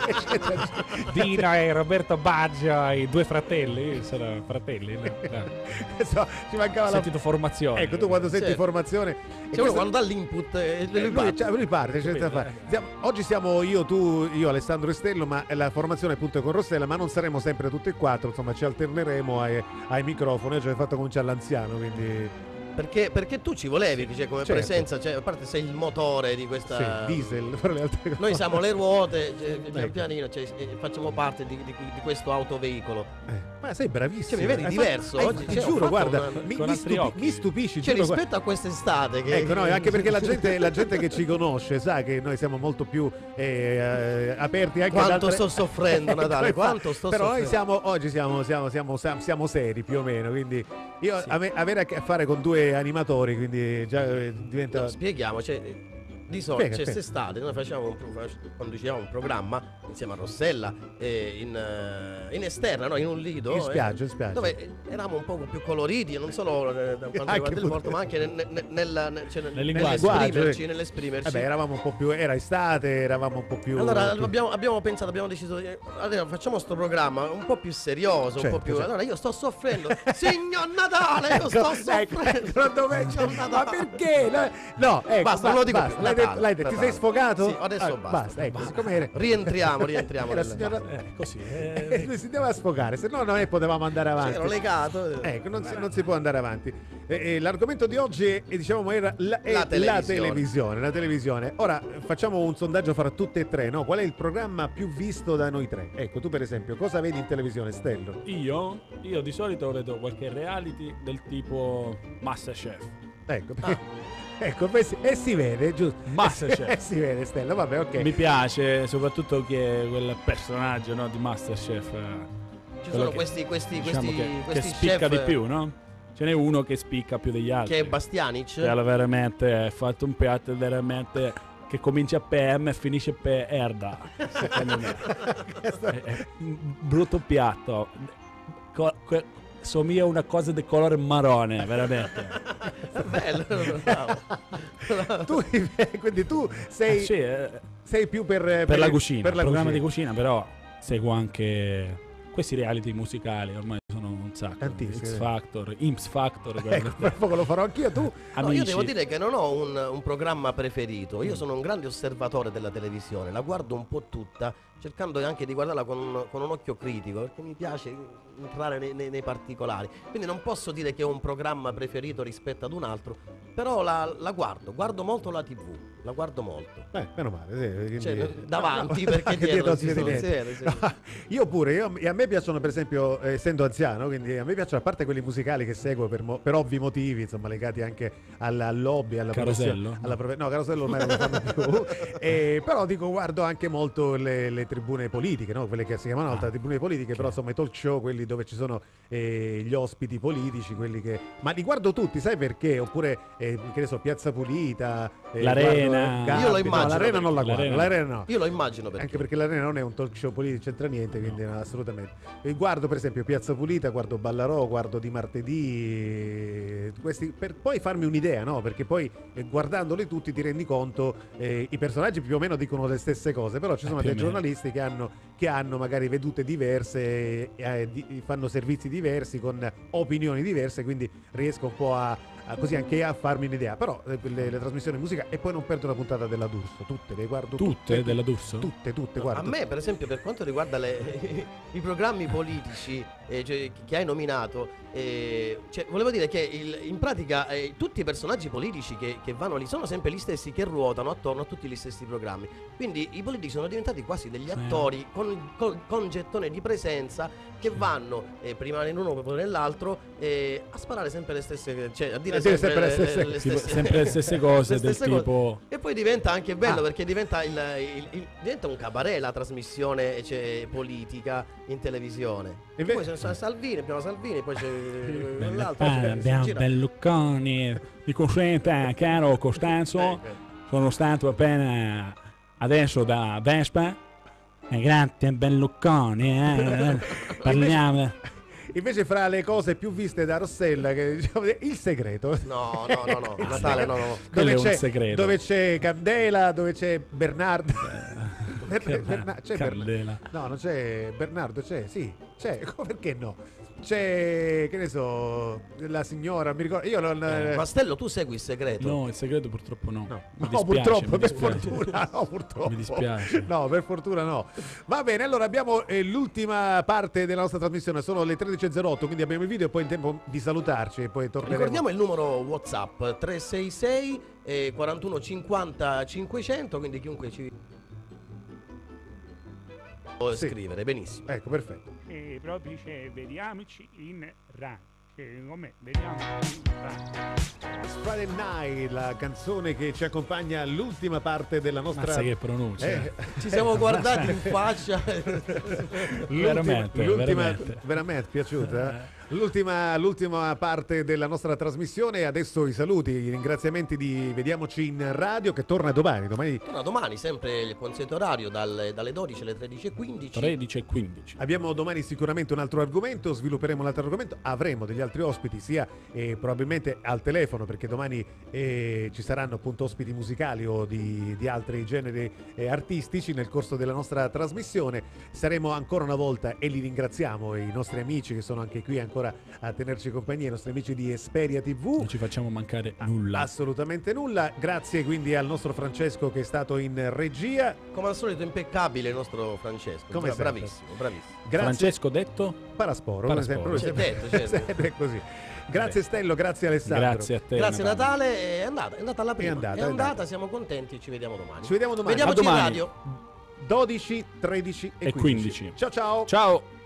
Dino e Roberto Baggio, i due fratelli, sono fratelli, no? No. So, ci mancava Ho la sentito formazione. Ecco, tu quando senti Sì. formazione e Cioè, uno questo- quando dà l'input eh, Eh, lui lui, parte. cioè, lui parte, c'è da fare. Siamo- oggi siamo io, tu, io, Alessandro e Stello, ma la formazione appunto è con Rossella, ma non saremo sempre tutti e quattro, insomma ci alterneremo ai, ai microfoni. Oggi hai fatto cominciare l'anziano, quindi Perché, perché tu ci volevi, cioè, come Certo. presenza, cioè, a parte sei il motore di questa. sì, diesel, per le altre cose. Noi siamo le ruote, cioè, pian Ecco. pianino, cioè, eh, facciamo parte di, di- di questo autoveicolo. Eh, ma sei bravissimo. Cioè, mi vedi Hai diverso fatto- oggi, eh, ti cioè, ho giuro, fatto guarda, una- mi, con mi altri stupi- occhi. mi stupisci. Cioè, giuro, rispetto a quest'estate che, Ecco, no, anche perché la gente, la gente che ci conosce sa che noi siamo molto più eh, eh, aperti anche ad Quanto altre- sto soffrendo, Ecco, Natale, infatti. quanto sto Però noi soffrendo. siamo, oggi siamo, siamo, siamo, siamo, siamo seri più o meno, quindi io Sì. a me- avere a che fare con due animatori, quindi già eh, diventa... No, spieghiamo, cioè, di solito Spiega, cioè, spiega. quest'estate noi facciamo un, pro- conducevamo un programma insieme a Rossella eh, in, eh, in esterna, no? In un lido In spiaggia, eh, in spiaggia. dove eh, eravamo un po' più coloriti, non solo eh, da quanto Anche riguarda il pure- porto, ma anche nel, nel, nel, nel, cioè, nel- Nel linguaggio. nell'esprimerci, Eh nell'esprimerci. Vabbè, eravamo un po' più, era estate, eravamo un po' più... Allora più- abbiamo, abbiamo pensato, abbiamo deciso, eh, allora, facciamo sto programma un po' più serioso, Certo, un po' più. certo. Allora io sto soffrendo, signor Natale, io sto Ecco, soffrendo. ecco, dove- Signor ma Natale. perché? No, no, ecco, Basta, non lo dico basta, più. l'hai Natale, detto, l'hai detto. Ti Natale. sei sfogato? Sì, adesso Ah, basta. ecco, siccome era... Rientriamo, rientriamo. Era nel- signora- Eh, così. Eh, eh. lui si deve sfogare, se no noi potevamo andare avanti. C'ero legato. Ecco, non si, non si può andare avanti. Eh, eh, l'argomento di oggi è, diciamo, era la, è La la televisione. televisione. La televisione. Ora eh, facciamo un sondaggio fra tutte e tre, no? Qual è il programma più visto da noi tre? Ecco, tu per esempio, cosa vedi in televisione, Stello? Io, io di solito vedo qualche reality del tipo Masterchef. Ecco, perché- ecco, e si, e si vede, giusto? Masterchef. E si vede, Stello, vabbè, ok. Mi piace soprattutto che quel personaggio, no, di Masterchef. eh, Ci quello sono che- questi, questi, diciamo questi, che, questi che spicca chef, di più, no? Ce n'è uno che spicca più degli altri. Che è Bastianic. Che ha veramente ha fatto un piatto veramente che comincia per M e finisce per Erda. Secondo me. è, è un brutto piatto. Co- que- somiglia a una cosa di colore marrone, veramente. Bello, bravo. Tu, quindi tu sei, Eh sì, eh, sei più per, per la cucina, per la programma di cucina. cucina, però seguo anche questi reality musicali, ormai sono un sacco. Tantissimi. X Factor, Imps Factor, Ecco, tra poco lo farò anch'io, tu. No, Amici. io devo dire che non ho un, un programma preferito, io sono un grande osservatore della televisione, la guardo un po' tutta, cercando anche di guardarla con un, con un occhio critico, perché mi piace entrare nei, nei- nei particolari. Quindi non posso dire che ho un programma preferito rispetto ad un altro, però la, la guardo, guardo molto la tivù, la guardo molto. Eh, meno male, sì, quindi- Cioè, davanti, No, perché anche dietro non si si vede vede, niente. si vede, sì. No, io pure, io- e a me piacciono per esempio, eh, essendo anziano, quindi a me piacciono, a parte quelli musicali che seguo per, mo- per ovvi motivi, insomma, legati anche al, al hobby, alla Carosello? professione- alla profe- no, Carosello ormai non lo fanno più. Eh, però dico, guardo anche molto le, le tribune politiche, no? Quelle che si chiamano altre tribune politiche, però insomma i talk show, quelli dove ci sono eh, gli ospiti politici, quelli che... Ma li guardo tutti, sai perché? Oppure, eh, che ne so, Piazza Pulita, eh, L'Arena. guardo, eh, Io lo Gabbi. immagino No, l'Arena non la perché- guardo, l'Arena- l'Arena no. Io lo immagino perché. Anche perché l'Arena non è un talk show politico, c'entra niente, quindi no, assolutamente. E guardo per esempio Piazza Pulita, guardo Ballarò, guardo Di Martedì, questi, per poi farmi un'idea, no? Perché poi eh, guardandoli tutti ti rendi conto, eh, i personaggi più o meno dicono le stesse cose, però ci sono più o dei meno. giornalisti che hanno, che hanno magari vedute diverse, eh, di- fanno servizi diversi con opinioni diverse, quindi riesco un po' a, a- così anche a farmi un'idea. Però eh, le, le trasmissioni musica, e poi non perdo una puntata della D'Urso, tutte le guardo tutte, Tutte della D'Urso? tutte, tutte, No, guardo. a me, per esempio, per quanto riguarda le- i programmi politici eh, cioè, che hai nominato, eh, cioè, volevo dire che il- in pratica eh, tutti i personaggi politici che, che vanno lì sono sempre gli stessi che ruotano attorno a tutti gli stessi programmi. Quindi i politici sono diventati quasi degli attori con, con- con gettone di presenza che vanno eh, prima in uno poi nell'altro eh, a sparare sempre le stesse, cioè a dire A dire sempre, sempre le le, stesse- le Tipo, stesse- sempre le stesse cose le del stesse cose. tipo... E poi diventa anche bello Ah. perché diventa, il, il- il- diventa un cabaret la trasmissione cioè, politica in televisione. E beh- Poi c'è Salvini, abbiamo Salvini, poi c'è Belle l'altro. palle, cioè, si abbiamo gira. Bellucconi. Mi consenta, caro Costanzo, sono stato appena adesso da Vespa. E grazie Bellucconi, eh. Parliamo. Invece fra le cose più viste da Rossella, che diciamo, il segreto. No, no, no, no, Natale, no, no. Quello Dove è un c'è, segreto. dove c'è Candela, dove c'è Bernardo. Ber- Che Berna- c'è Candela. Bernardo. No, non c'è Bernardo, c'è, sì, c'è, perché no? C'è, che ne so, la signora, mi ricordo, io non... Eh, Castello, tu segui il segreto? No, il segreto purtroppo no. No, Mi no, dispiace, purtroppo, mi per dispiace. fortuna, no, purtroppo. Mi dispiace. No, per fortuna no. Va bene, allora abbiamo eh, l'ultima parte della nostra trasmissione, sono le tredici e zero otto, quindi abbiamo il video e poi in tempo di salutarci e poi torneremo. Ricordiamo il numero WhatsApp tre sei sei eh, quarantuno cinquanta cinquecento, quindi chiunque ci può Sì. scrivere, benissimo. Ecco, perfetto. E proprio dice vediamoci in rank. Che come vediamoci in rank. Friday Night, la canzone che ci accompagna all'ultima parte della nostra... Mazza che pronuncia. Eh, Ci siamo guardati in faccia. l'ultima, Veramente, l'ultima, veramente. veramente piaciuta? L'ultima, l'ultima parte della nostra trasmissione. Adesso i saluti, i ringraziamenti di Vediamoci in Radio, che torna domani. Domani Torna domani, sempre il consueto orario dalle, dalle dodici alle tredici e quindici. tredici e quindici. abbiamo domani sicuramente un altro argomento, svilupperemo un altro argomento, avremo degli altri ospiti sia eh, probabilmente al telefono, perché domani eh, ci saranno appunto ospiti musicali o di, di altri generi eh, artistici nel corso della nostra trasmissione. Saremo ancora una volta, e li ringraziamo, i nostri amici che sono anche qui ancora a tenerci compagnia, i nostri amici di Esperia tivù. Non ci facciamo mancare nulla. Assolutamente nulla. Grazie quindi al nostro Francesco che è stato in regia. Come al solito impeccabile il nostro Francesco. Come Bra- sempre. bravissimo, bravissimo. Grazie. Francesco detto? Parasporo, Parasporo. come sempre, C'è detto, c'è detto. sempre così. Grazie Stello, grazie Alessandro. Grazie a te. Grazie Natale, è andata, è andata alla prima. È andata, è è andata, andata. siamo contenti, ci vediamo domani. Ci vediamo domani. Vediamoci A in domani. radio. dodici, tredici e E quindici. quindici. Ciao ciao. Ciao.